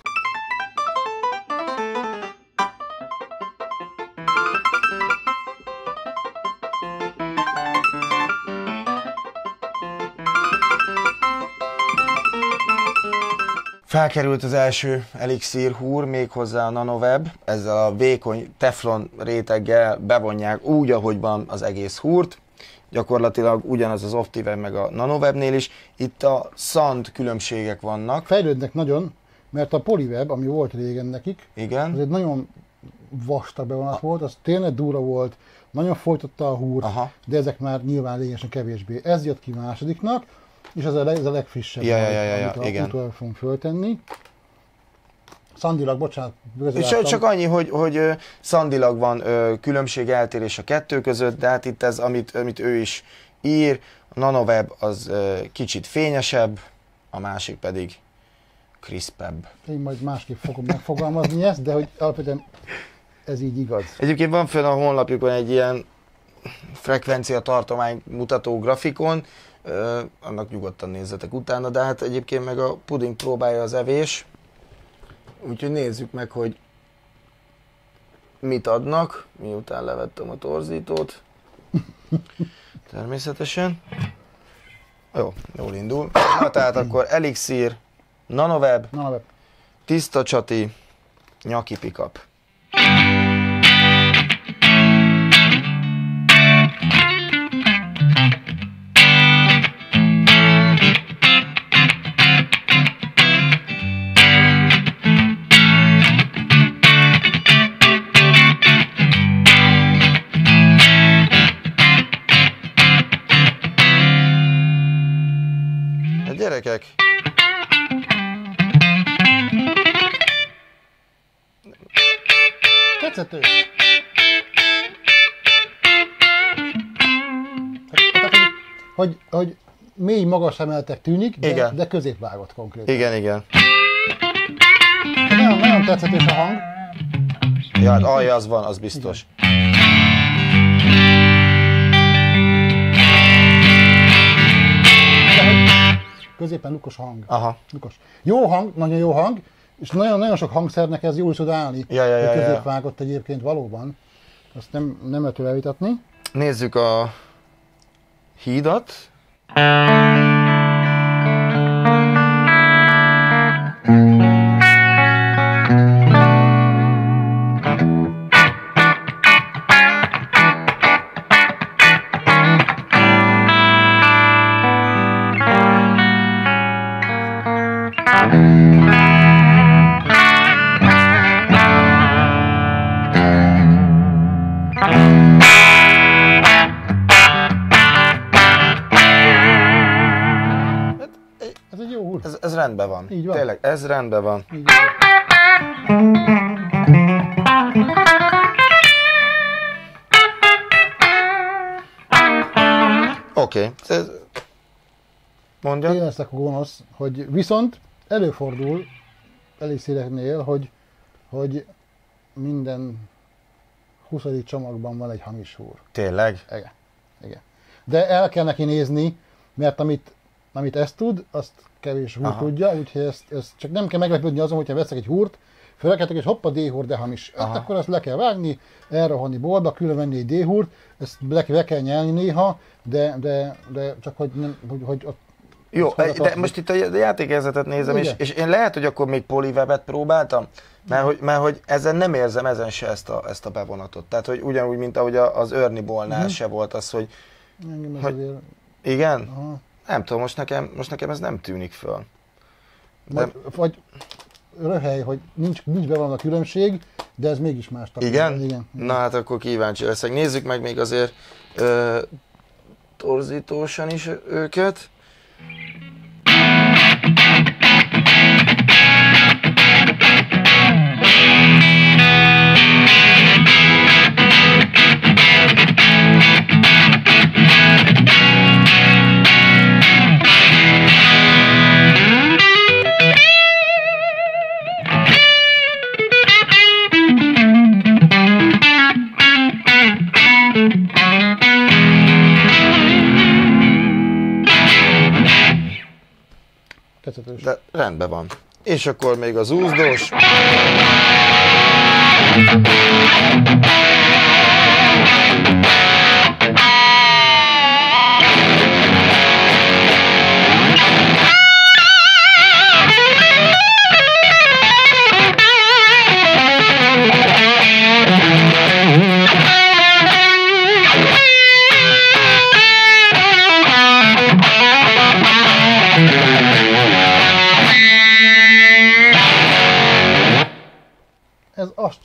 Felkerült az első elixír húr, méghozzá a NanoWeb, ezzel a vékony teflon réteggel bevonják úgy, ahogy van az egész húrt. Gyakorlatilag ugyanaz az Optiweb meg a NanoWebnél is. Itt a szand különbségek vannak. Fejlődnek nagyon, mert a Polyweb, ami volt régen nekik, igen. az egy nagyon vastag bevonat volt, az tényleg durva volt, nagyon folytotta a húrt, aha. de ezek már nyilván lényegesen kevésbé. Ez jött ki másodiknak, és ez a, leg, ez a legfrissebb, ja, ja, ja, ja, amit igen. a utoljára fogunk föltenni. Szandilag, bocsánat, és csak annyi, hogy, hogy szandilag van ö, különbség, eltérés a kettő között, de hát itt ez, amit, amit ő is ír, a NanoWeb az ö, kicsit fényesebb, a másik pedig crispebb. Én majd másképp fogom megfogalmazni ezt, de hogy alapvetően ez így igaz. Egyébként van fönn a honlapjukon egy ilyen frekvencia tartomány mutató grafikon, ö, annak nyugodtan nézzetek utána, de hát egyébként meg a puding próbálja az evés. Úgyhogy nézzük meg, hogy mit adnak, miután levettem a torzítót. Természetesen. Jó, jól indul. Na tehát akkor elixír, NanoWeb, NanoWeb. tiszta csati, nyaki pickup. Gyerekek! Tetszett ő? Hogy, hogy mély, magas emeltek tűnik, de, de középvágott konkrétan. Igen, igen. Nagyon, nagyon tetszetős a hang. Ja, hát alja az van, az biztos. Középen lukos hang. Aha. Lukos. Jó hang, nagyon jó hang, és nagyon-nagyon sok hangszernek ez jól tud állni. Ja, ja, ja, középvágott ja. Egyébként valóban. Azt nem, nem lehet tőle elvitatni. Nézzük a hídat. Ez, ez rendben van. Így van. Tényleg, ez rendben van. Így van. Oké. Okay. Mondja. Én leszek a gonosz, hogy viszont előfordul elixíreknél, hogy, hogy minden huszadik csomagban van egy hamis húr. Tényleg? Igen. Igen. De el kell neki nézni, mert amit, amit ezt tud, azt kevés húr aha. tudja, úgyhogy ezt, ezt csak nem kell meglepődni azon, hogyha veszek egy húrt, fölkeltek, és hoppa, D-húr, de hamis. Hát akkor azt le kell vágni, elrohanni boltba, külön venni egy D-húrt, ezt le, le kell nyelni néha, de, de, de csak hogy, nem, hogy, hogy ott jó, de most itt a játékérzetet nézem, és, és én lehet, hogy akkor még Polywebet próbáltam, mert hogy, mert hogy ezen nem érzem ezen se ezt a, ezt a bevonatot. Tehát, hogy ugyanúgy, mint ahogy az Ernie Ballnál mm. se volt az, hogy... Engem hogy azért... Igen? Aha. Nem tudom, most nekem, most nekem ez nem tűnik föl. De... Vagy, vagy röhely, hogy nincs, nincs bevonva a különbség, de ez mégis más. Igen? Igen? Igen. Na hát akkor kíváncsi leszek. Nézzük meg még azért ö, torzítósan is őket. De rendben van. És akkor még az úzdós.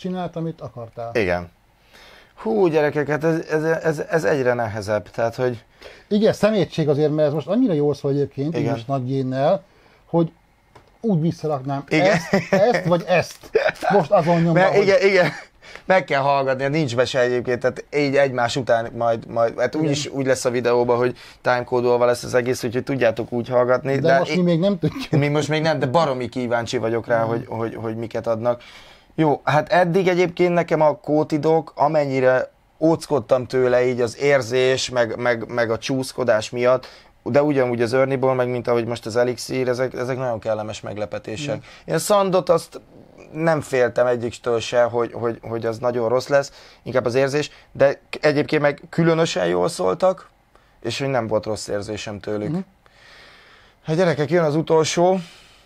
csinált, amit akartál. Igen. Hú, gyerekek, hát ez, ez, ez, ez egyre nehezebb, tehát hogy... Igen, szemétség azért, mert ez most annyira jól szól egyébként, így most nagy génnel, hogy úgy visszaraknám ezt, ezt, vagy ezt. Most azon nyomva, mert hogy... Igen, igen. Meg kell hallgatni, nincs be se egyébként, tehát így egymás után majd, majd hát úgyis úgy lesz a videóban, hogy timecode-olva lesz az egész, úgyhogy tudjátok úgy hallgatni. De, de most én, mi még nem tudjuk. Mi most még nem, de baromi kíváncsi vagyok rá, hogy, hogy, hogy miket adnak. Jó, hát eddig egyébként nekem a kótidok, amennyire óckodtam tőle így az érzés, meg, meg, meg a csúszkodás miatt, de ugyanúgy az Ernie-ból, meg mint ahogy most az Elixir, ezek, ezek nagyon kellemes meglepetések. Mm. Én a Sandot azt nem féltem egyiktől se, hogy, hogy, hogy az nagyon rossz lesz, inkább az érzés, de egyébként meg különösen jól szóltak, és hogy nem volt rossz érzésem tőlük. Mm. Hát gyerekek, jön az utolsó.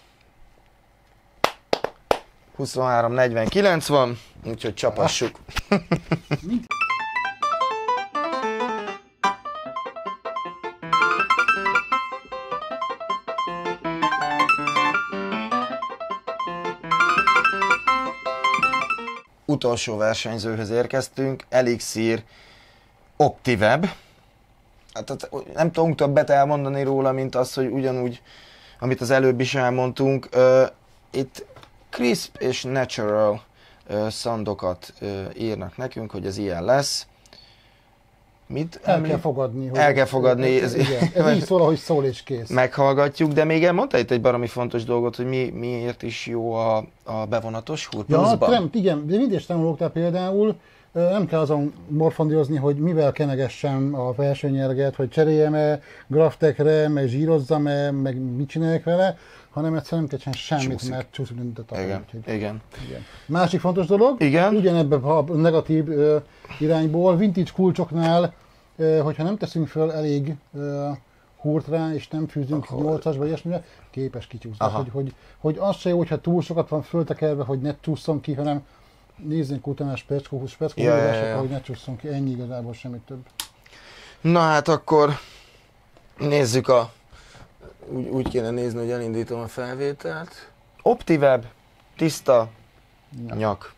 huszonhárom negyvenkilenc van, úgyhogy csapassuk. Utolsó versenyzőhöz érkeztünk, Elixir OptiWeb. Hát, nem tudunk többet elmondani róla, mint az, hogy ugyanúgy, amit az előbb is elmondtunk, uh, itt crisp és natural uh, szandokat uh, írnak nekünk, hogy ez ilyen lesz. Mit? El kell fogadni. Hogy el kell fogadni. Ez, igen. Ez így szól, ahogy szól és kész. Meghallgatjuk, de még mondta itt egy baromi fontos dolgot, hogy mi, miért is jó a, a bevonatos húr pluszban. Ja, igen, de mindig tanulóktál például, nem kell azon morfondírozni, hogy mivel kenegessem a versenyerget, hogy cseréljem-e graftekre, meg zsírozzam-e, meg mit csinálják vele, hanem egyszerűen nem kell semmit, Csúszik. Mert csúszik, mint a talán. Igen. Igen. Igen. Másik fontos dolog, igen. ugyanebben a negatív uh, irányból, vintage kulcsoknál, uh, hogyha nem teszünk föl elég uh, húrt rá, és nem fűzünk Akkor... nyolcas vagy ilyesmire, képes kicsúszni. Hogy, hogy, hogy az se jó, hogyha túl sokat van föltekerve, hogy ne csúszson ki, hanem nézzünk utána a speckó, speckó, ja, ja, ja. hogy ne csúszson ki, ennyi igazából semmit több. Na hát akkor nézzük a... Úgy, úgy kéne nézni, hogy elindítom a felvételt. OptiWeb, tiszta ja. nyak.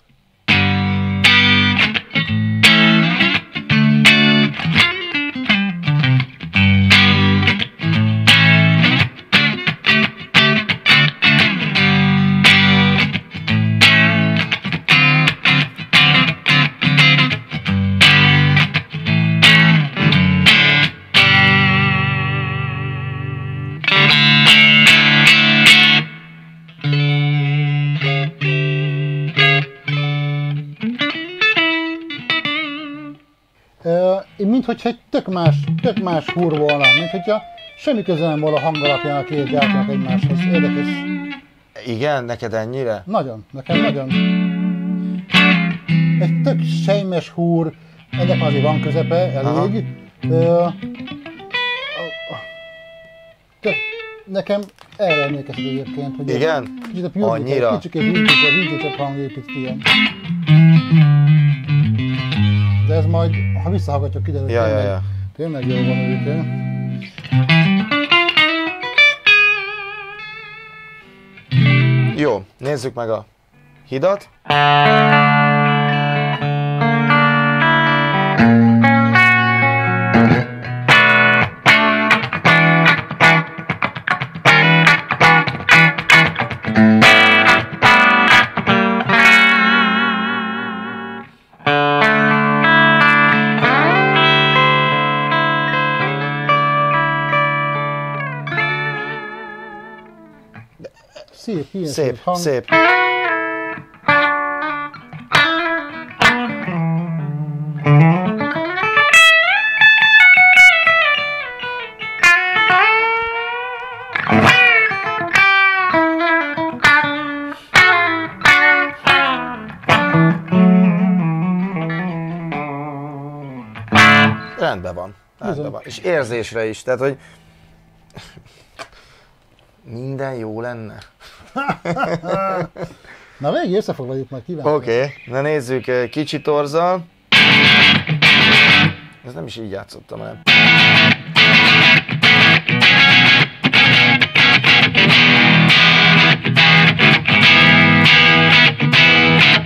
Mint hogyha egy tök más, tök más húr volna, mint hogyha semmi köze nem volna a hangalapján a két gyártónak egymáshoz. Érdekes. Igen? Neked ennyire? Nagyon, nekem nagyon. Egy tök sejmes húr, ennek azért van közepe, elég. Ö, tök, nekem erre emlékeztet egyébként, hogy igen? Kicsit a Pure kicsit egy vintage-ebb hangépít ilyen. De ez majd, ha visszahallgatjuk, kiderül, ja, tényleg, ja, ja. tényleg jól van ők. Jó, nézzük meg a hidat. Szép, szép, szép, hang. szép. Rendben van. Rendben van. És érzésre is, tehát hogy minden jó lenne. Na végig összefoglaljuk majd, kíváncsi. Oké, okay. Na nézzük, kicsi torzal. Ez nem is így játszottam el.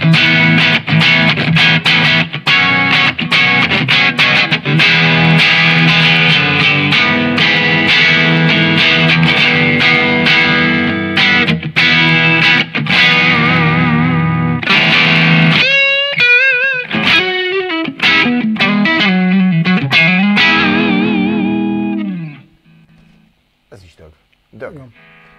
Ez is dög. Dög. Ja.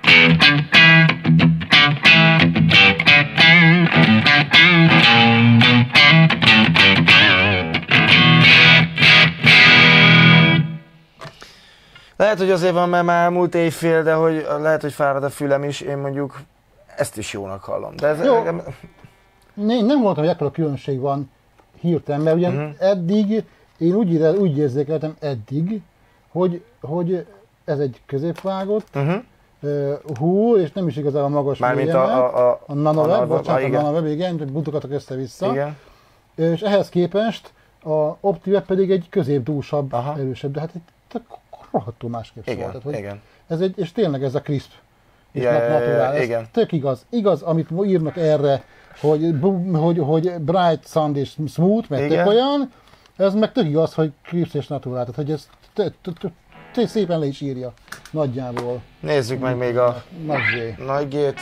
Lehet, hogy azért van, mert már elmúlt évfél, de hogy lehet, hogy fárad a fülem is, én mondjuk ezt is jónak hallom. De ez Jó. engem... Én nem voltam, hogy ekkora különbség van hirtelen, mert ugye uh-huh. eddig, én úgy, ide, úgy érzékeltem eddig, hogy, hogy ez egy középvágott uh-huh. uh, hú, és nem is igazából magas mármint a, a, a, a nanoweb, a, bocsánat, a, a nanoweb, igen, mutogatok össze-vissza. Igen. És ehhez képest a OptiWeb pedig egy középdúsabb, aha. erősebb, de hát egy rohadtul másképp igen, szól. Tehát, hogy igen. Ez egy, és tényleg ez a crisp. És ja, naturál, ez igen. tök igaz. Igaz, amit írnak erre, hogy, hogy, hogy bright, sound és smooth, mert tök olyan, ez meg tök igaz, hogy crisp és naturál. Tehát, hogy ez szépen le is írja, nagyjából. Nézzük meg még a Nagy G. Nagy G-t.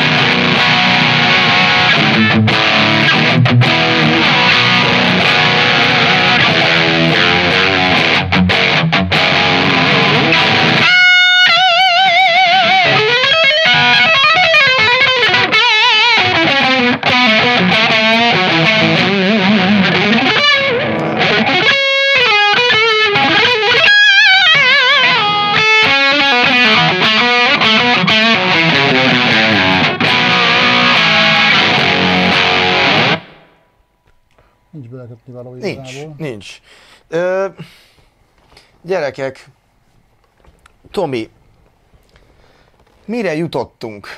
Nincs belekötni való Nincs, igazából. nincs. Ö, gyerekek, Tomi, mire jutottunk?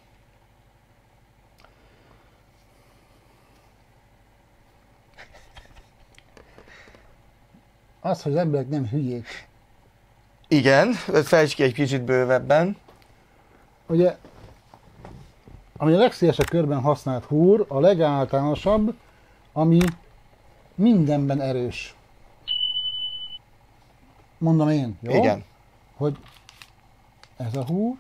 Az, hogy az emberek nem hülyék. Igen, fejtsd ki egy kicsit bővebben. Ugye, ami a legszélesebb körben használt húr, a legáltalánosabb, ami mindenben erős. Mondom én, jó? Igen. Hogy ez a húr,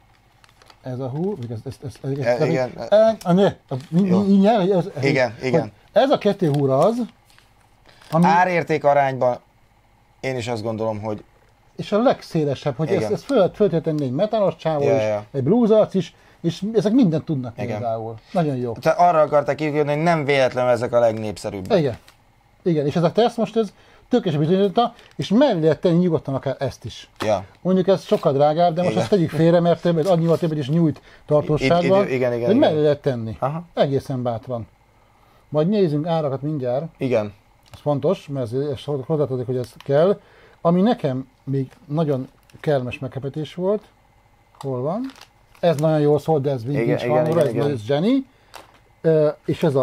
ez a húr, ez, ez, ez, ez, ez, E, igen. E, a, ne, a, mindjárt, ez, ez, Igen, igen. Ez a kettő húr az, ami... Árérték arányban én is azt gondolom, hogy... És a legszélesebb, hogy igen. ezt, ezt föl, föl lehet tenni egy metalos csávó ja, is, ja. egy bluesarc is, és ezek mindent tudnak igen. például. Nagyon jó. Tehát arra akarták kívülni, hogy nem véletlenül ezek a legnépszerűbbek. Igen. Igen, és ez a teszt most ez tökéletes bizonyította, és mellé lehet tenni nyugodtan akár ezt is. Ja. Mondjuk ez sokkal drágább, de most igen. ezt tegyük félre, mert többet, annyival többet is nyújt tartóságban. I, igen, igen, de igen. mellé lehet tenni. Aha. Egészen bátran. Majd nézzünk árakat mindjárt. Igen. Ez fontos, mert ez, ez hozzátartozik, hogy ez kell. Ami nekem még nagyon kellemes meglepetés volt. Hol van? Ez nagyon jól szólt, de ez vintage hangúra, ez, ez zseni. Uh, és ez a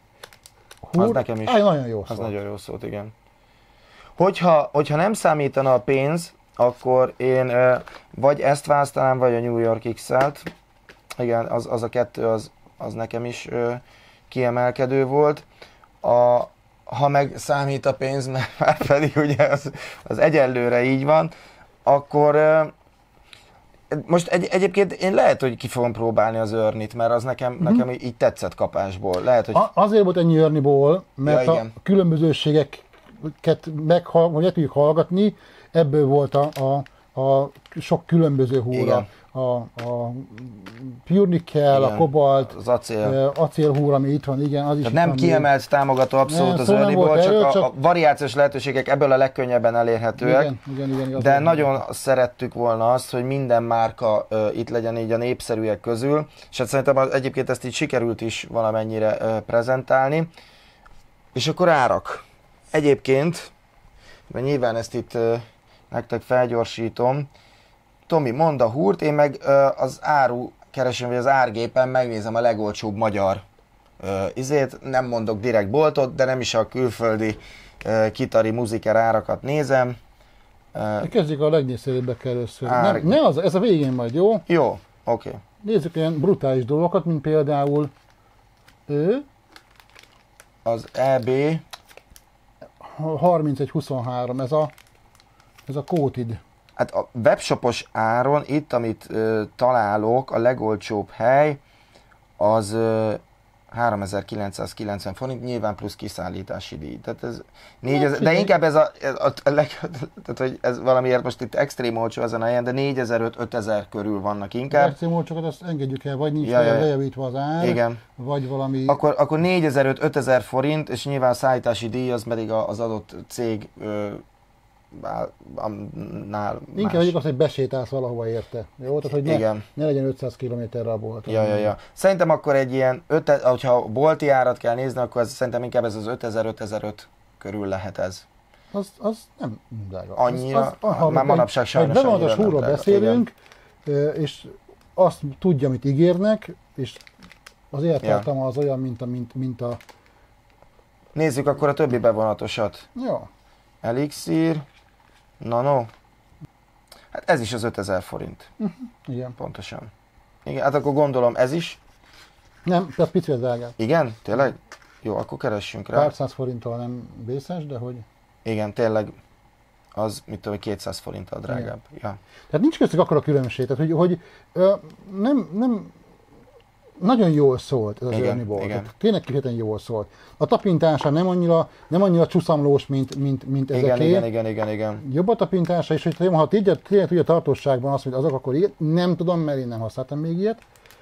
húr, az nekem is. Áj, nagyon jó az szólt. nagyon jó szólt, igen. Hogyha, hogyha nem számítana a pénz, akkor én uh, vagy ezt választanám, vagy a New York X-et. Igen, az, az a kettő, az, az nekem is uh, kiemelkedő volt. A, ha meg számít a pénz, mert már pedig ugye az, az egyelőre így van, akkor uh, most egy, egyébként én lehet, hogy ki fogom próbálni az Örnit, mert az nekem, mm-hmm. nekem így tetszett kapásból. Lehet, hogy... A, azért volt ennyi Örniból, mert ja, a különbözőségeket meg, hogy tudjuk hallgatni, ebből volt a, a, a sok különböző húra. A, a Pure Nickel, igen, a kobalt, az acél. acélhúr, ami itt van, igen, az is. Tehát nem kiemelt támogató abszolút nem, az szóval Örniból, csak, erő, a, csak a variációs lehetőségek ebből a legkönnyebben elérhetőek. Igen, igen, igen, igen, de nagyon igen. szerettük volna azt, hogy minden márka uh, itt legyen így a népszerűek közül, és hát szerintem az, egyébként ezt így sikerült is valamennyire uh, prezentálni. És akkor árak. Egyébként, mert nyilván ezt itt uh, nektek felgyorsítom, Tomi, mondd a húrt, én meg uh, az áru keresem, vagy az árgépen megnézem a legolcsóbb magyar uh, izét, nem mondok direkt boltot, de nem is a külföldi uh, kitari muziker árakat nézem. Uh, Kezdjük a legnépszerűbbekkel először. Ár... Nem, ne az, ez a végén majd, jó? Jó, oké. Okay. Nézzük olyan brutális dolgokat, mint például ő, Az E B harmincegy huszonhárom, ez a, ez a Coated. Hát a webshopos áron itt, amit ö, találok, a legolcsóbb hely, az ö, háromezer-kilencszázkilencven forint, nyilván plusz kiszállítási díj. Tehát ez négyezer, de inkább ez a, a, a leg, tehát hogy ez valamiért most itt extrém olcsó ezen a helyen, de négyezer-ötezer körül vannak inkább. Extrém olcsókat azt engedjük el, vagy nincs ja, ja. lejavítva az ár, igen. vagy valami... Akkor, akkor négyezer-ötezer forint, és nyilván a szállítási díj az pedig az adott cég ö, nál inkább mondjuk azt, hogy besétálsz valahova érte. Jó? Tehát, hogy ne, igen. ne legyen ötszáz kilométerre a bolt. Ja, ja, ja. Szerintem akkor egy ilyen, öte, hogyha bolti árat kell nézni, akkor ez, szerintem inkább ez az ötezer-ötezer-öt körül lehet ez. Az, az nem drága. Annyira, az, az, az, már manapság sajnos annyira nem drága. Beszélünk, igen. És azt tudja, amit ígérnek, és az élettartama ja. az olyan, mint a, mint, mint a... Nézzük akkor a többi bevonatosat. Jó. Elixir, Nano. Hát ez is az ötezer forint. Uh-huh. Igen. Pontosan. Igen, hát akkor gondolom ez is. Nem, tehát picit drágább. Igen? Tényleg? Jó, akkor keressünk rá. Pár száz forinttal nem vészes, de hogy... Igen, tényleg az, mit tudom, kétszáz forinttal drágább. Ja. Tehát nincs köztük akkora különbség, tehát hogy, hogy ö, nem, nem... Nagyon jól szólt ez az Ernie. Tényleg kifejezetten jól szólt. A tapintása nem annyira, nem annyira csuszamlós, mint, mint, mint ezeké. Igen, igen, igen, igen, igen. Jobb a tapintása, és hogy ha tényleg tudja tartóságban azt, hogy azok, akkor ilyet, nem tudom, mert én nem használtam még ilyet.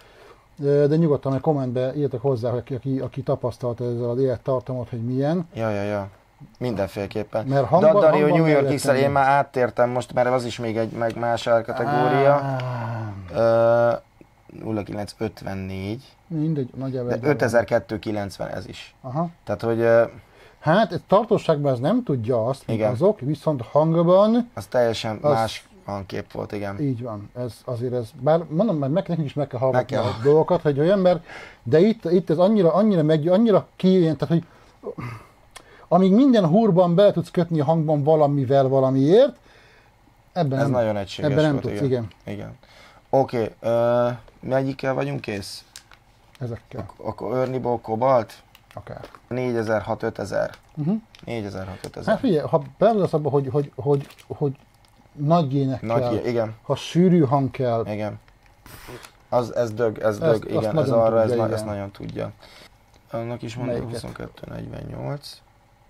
De nyugodtan a kommentbe írtak hozzá, hogy aki, aki, aki tapasztalta ezzel az élettartamot, hogy milyen. Ja, ja, ja. Mindenféleképpen. Mert hangban, Daddari, hogy New York x X-el, én már áttértem most, mert az is még egy meg más árkategória. Ah. Uh, nulla kilenc ötvennégy. Mindegy, nagyjából. De ötezer-kétszázkilencven ez is. Aha. Tehát, hogy... Uh, hát tartóságban ez nem tudja azt, mint azok, viszont hangban... Az teljesen az, más hangkép volt, igen. Így van. Ez azért ez, bár mondom, mert meg, nekünk is meg kell hallgatni a dolgokat, hogy olyan ember, de itt, itt ez annyira, annyira meg, annyira kijön, tehát, hogy amíg minden húrban bele tudsz kötni a hangban valamivel, valamiért, ebben ez nem, nagyon egységes ebben nem volt, tudsz, igen. igen. igen. Oké, okay, uh, melyikkel vagyunk kész? Ezekkel. Ak- akkor Ernie-ból Kobalt? Akár. négyezer-hat-ötezer. Uh-huh. négyezer-hat-ötezer. Hát figyelj, ha belegondolsz abba, hogy, hogy, hogy, hogy nagy ének nagy kell, G, igen. ha sűrű hang kell. Igen. Az, ez dög, ez Ezt, dög, igen, ez arra, tudja, ez, igen. ezt nagyon tudja. Annak is mondom, huszonkettő negyvennyolc.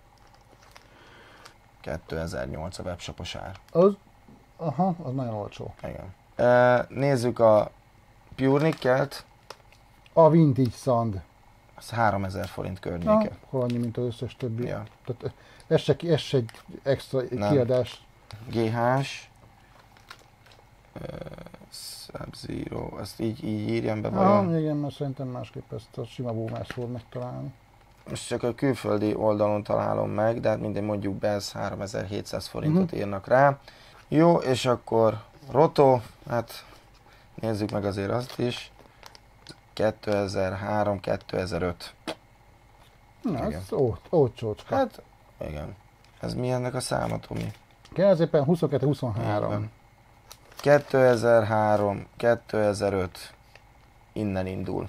kétezer-nyolc a webshopos ár. Az, aha, az nagyon olcsó. Igen. E, nézzük a Pure Nickelt. A Vintage Sand. Az háromezer forint környéke. Na, akkor annyi, mint az összes többi. Ja. Tehát ez se, ez se egy extra nem. kiadás. gé hás. Sub-Zero, ezt így, így írjam be vajon? Ah, igen, mert szerintem másképp ezt a sima boomer szól megtalálni. Most csak a külföldi oldalon találom meg, de hát mindegy, mondjuk be, ez háromezer-hétszáz forintot uh-huh. írnak rá. Jó, és akkor Roto, hát nézzük meg azért azt is. kétezer-három kétezer-öt. Na, igen. Ez ó, olcsócska. Hát, igen. Ez mi ennek a száma, Tomi? Kérdezépen huszonkettő huszonhárom. kétezer-három kétezer-öt innen indul.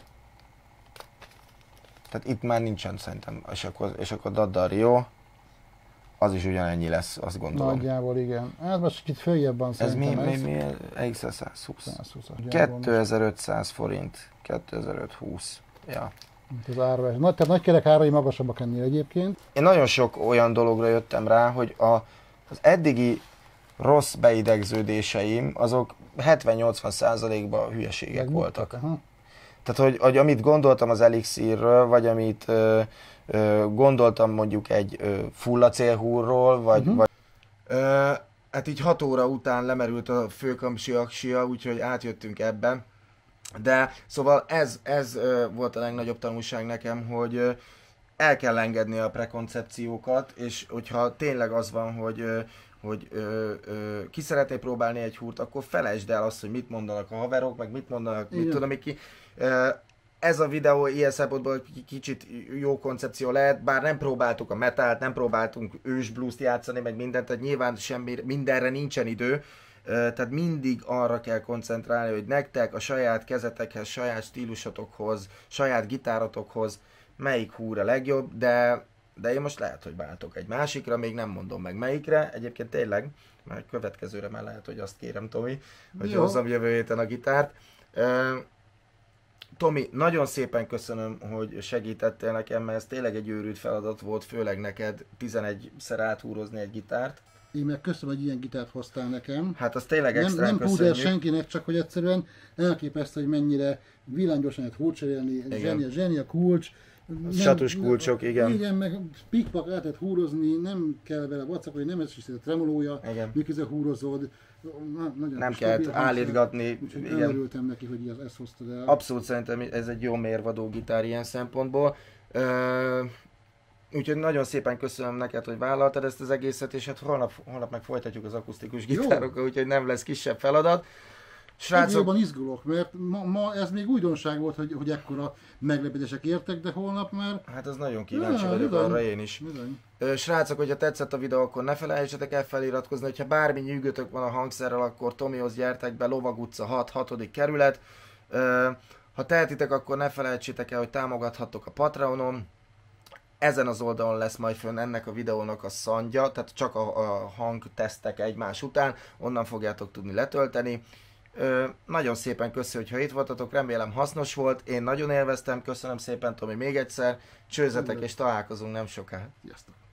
Tehát itt már nincsen szerintem, és akkor, és akkor Daddari, jó? Az is ugyanennyi lesz, azt gondolom. Nagyjából igen. Ez most kicsit följebb van ez mi, ez. mi, mi, egész száz húsz. kétezer-ötszáz forint, kétezer-öt húsz. Ja. Az árva. Nagy, tehát nagykerek árai magasabbak ennél egyébként. Én nagyon sok olyan dologra jöttem rá, hogy a, az eddigi rossz beidegződéseim, azok hetven-nyolcvan százalékban hülyeségek Megmuttak, voltak. Aha. Tehát, hogy, hogy amit gondoltam az Elixirről, vagy amit ö, ö, gondoltam mondjuk egy ö, full acélhúrról, vagy, uh-huh. vagy ö, hát így hat óra után lemerült a főkamsi aksia, úgyhogy átjöttünk ebbe. De szóval ez, ez ö, volt a legnagyobb tanulság nekem, hogy ö, el kell engedni a prekoncepciókat, és hogyha tényleg az van, hogy ö, hogy ö, ö, ki szeretné próbálni egy húrt, akkor felejtsd el azt, hogy mit mondanak a haverok, meg mit mondanak, mit tudom én ki. Ez a videó ilyen szempontból kicsit jó koncepció lehet, bár nem próbáltuk a metált, nem próbáltunk ős blues-t játszani, meg mindent, tehát nyilván semmi, mindenre nincsen idő, tehát mindig arra kell koncentrálni, hogy nektek a saját kezetekhez, saját stílusotokhoz, saját gitárotokhoz melyik húr a legjobb, de, de én most lehet, hogy váltok egy másikra, még nem mondom meg melyikre. Egyébként tényleg, már egy következőre már lehet, hogy azt kérem, Tomi, hogy Jó. hozzam jövő héten a gitárt. Uh, Tomi, nagyon szépen köszönöm, hogy segítettél nekem, mert ez tényleg egy őrült feladat volt, főleg neked tizenegyszer áthúrozni egy gitárt. Én meg köszönöm, hogy ilyen gitárt hoztál nekem. Hát az tényleg Nem, extrán nem köszönjük. púder senkinek, csak hogy egyszerűen elképesztő, hogy mennyire villámgyorsan lehet húrcserélni, zseni, zseni a kulcs. Nem, Satus kulcsok, igen. Igen, meg pikpak át lehet húrozni, nem kell vele vacakolni, nem ez is a tremolója, miközben húrozod. Na, nagyon nem kell állítgatni. Úgyhogy örültem neki, hogy ezt, ezt hoztad el. Abszolút szerintem ez egy jó mérvadó gitár ilyen szempontból. Ö, úgyhogy nagyon szépen köszönöm neked, hogy vállaltad ezt az egészet, és hát holnap, holnap meg folytatjuk az akusztikus gitárokkal, úgyhogy nem lesz kisebb feladat. Srácok... Jobban izgulok, mert ma, ma ez még újdonság volt, hogy, hogy ekkora meglepetések értek, de holnap már... Hát az nagyon kíváncsi ja, vagyok arra én is. Bizony. Srácok, hogyha tetszett a videó, akkor ne felejtsetek el feliratkozni, hogyha bármi nyűgötök van a hangszerrel, akkor Tomihoz gyertek be, Lovag utca hat, hatodik kerület. Ha tehetitek, akkor ne felejtsétek el, hogy támogathattok a Patreonon. Ezen az oldalon lesz majd fönn ennek a videónak a szandja, tehát csak a, a hangtesztek egymás után, onnan fogjátok tudni letölteni. Ö, nagyon szépen köszönöm, hogy itt voltatok, remélem hasznos volt, én nagyon élveztem, köszönöm szépen Tomi még egyszer, csőzetek és találkozunk nem soká. Sziasztok!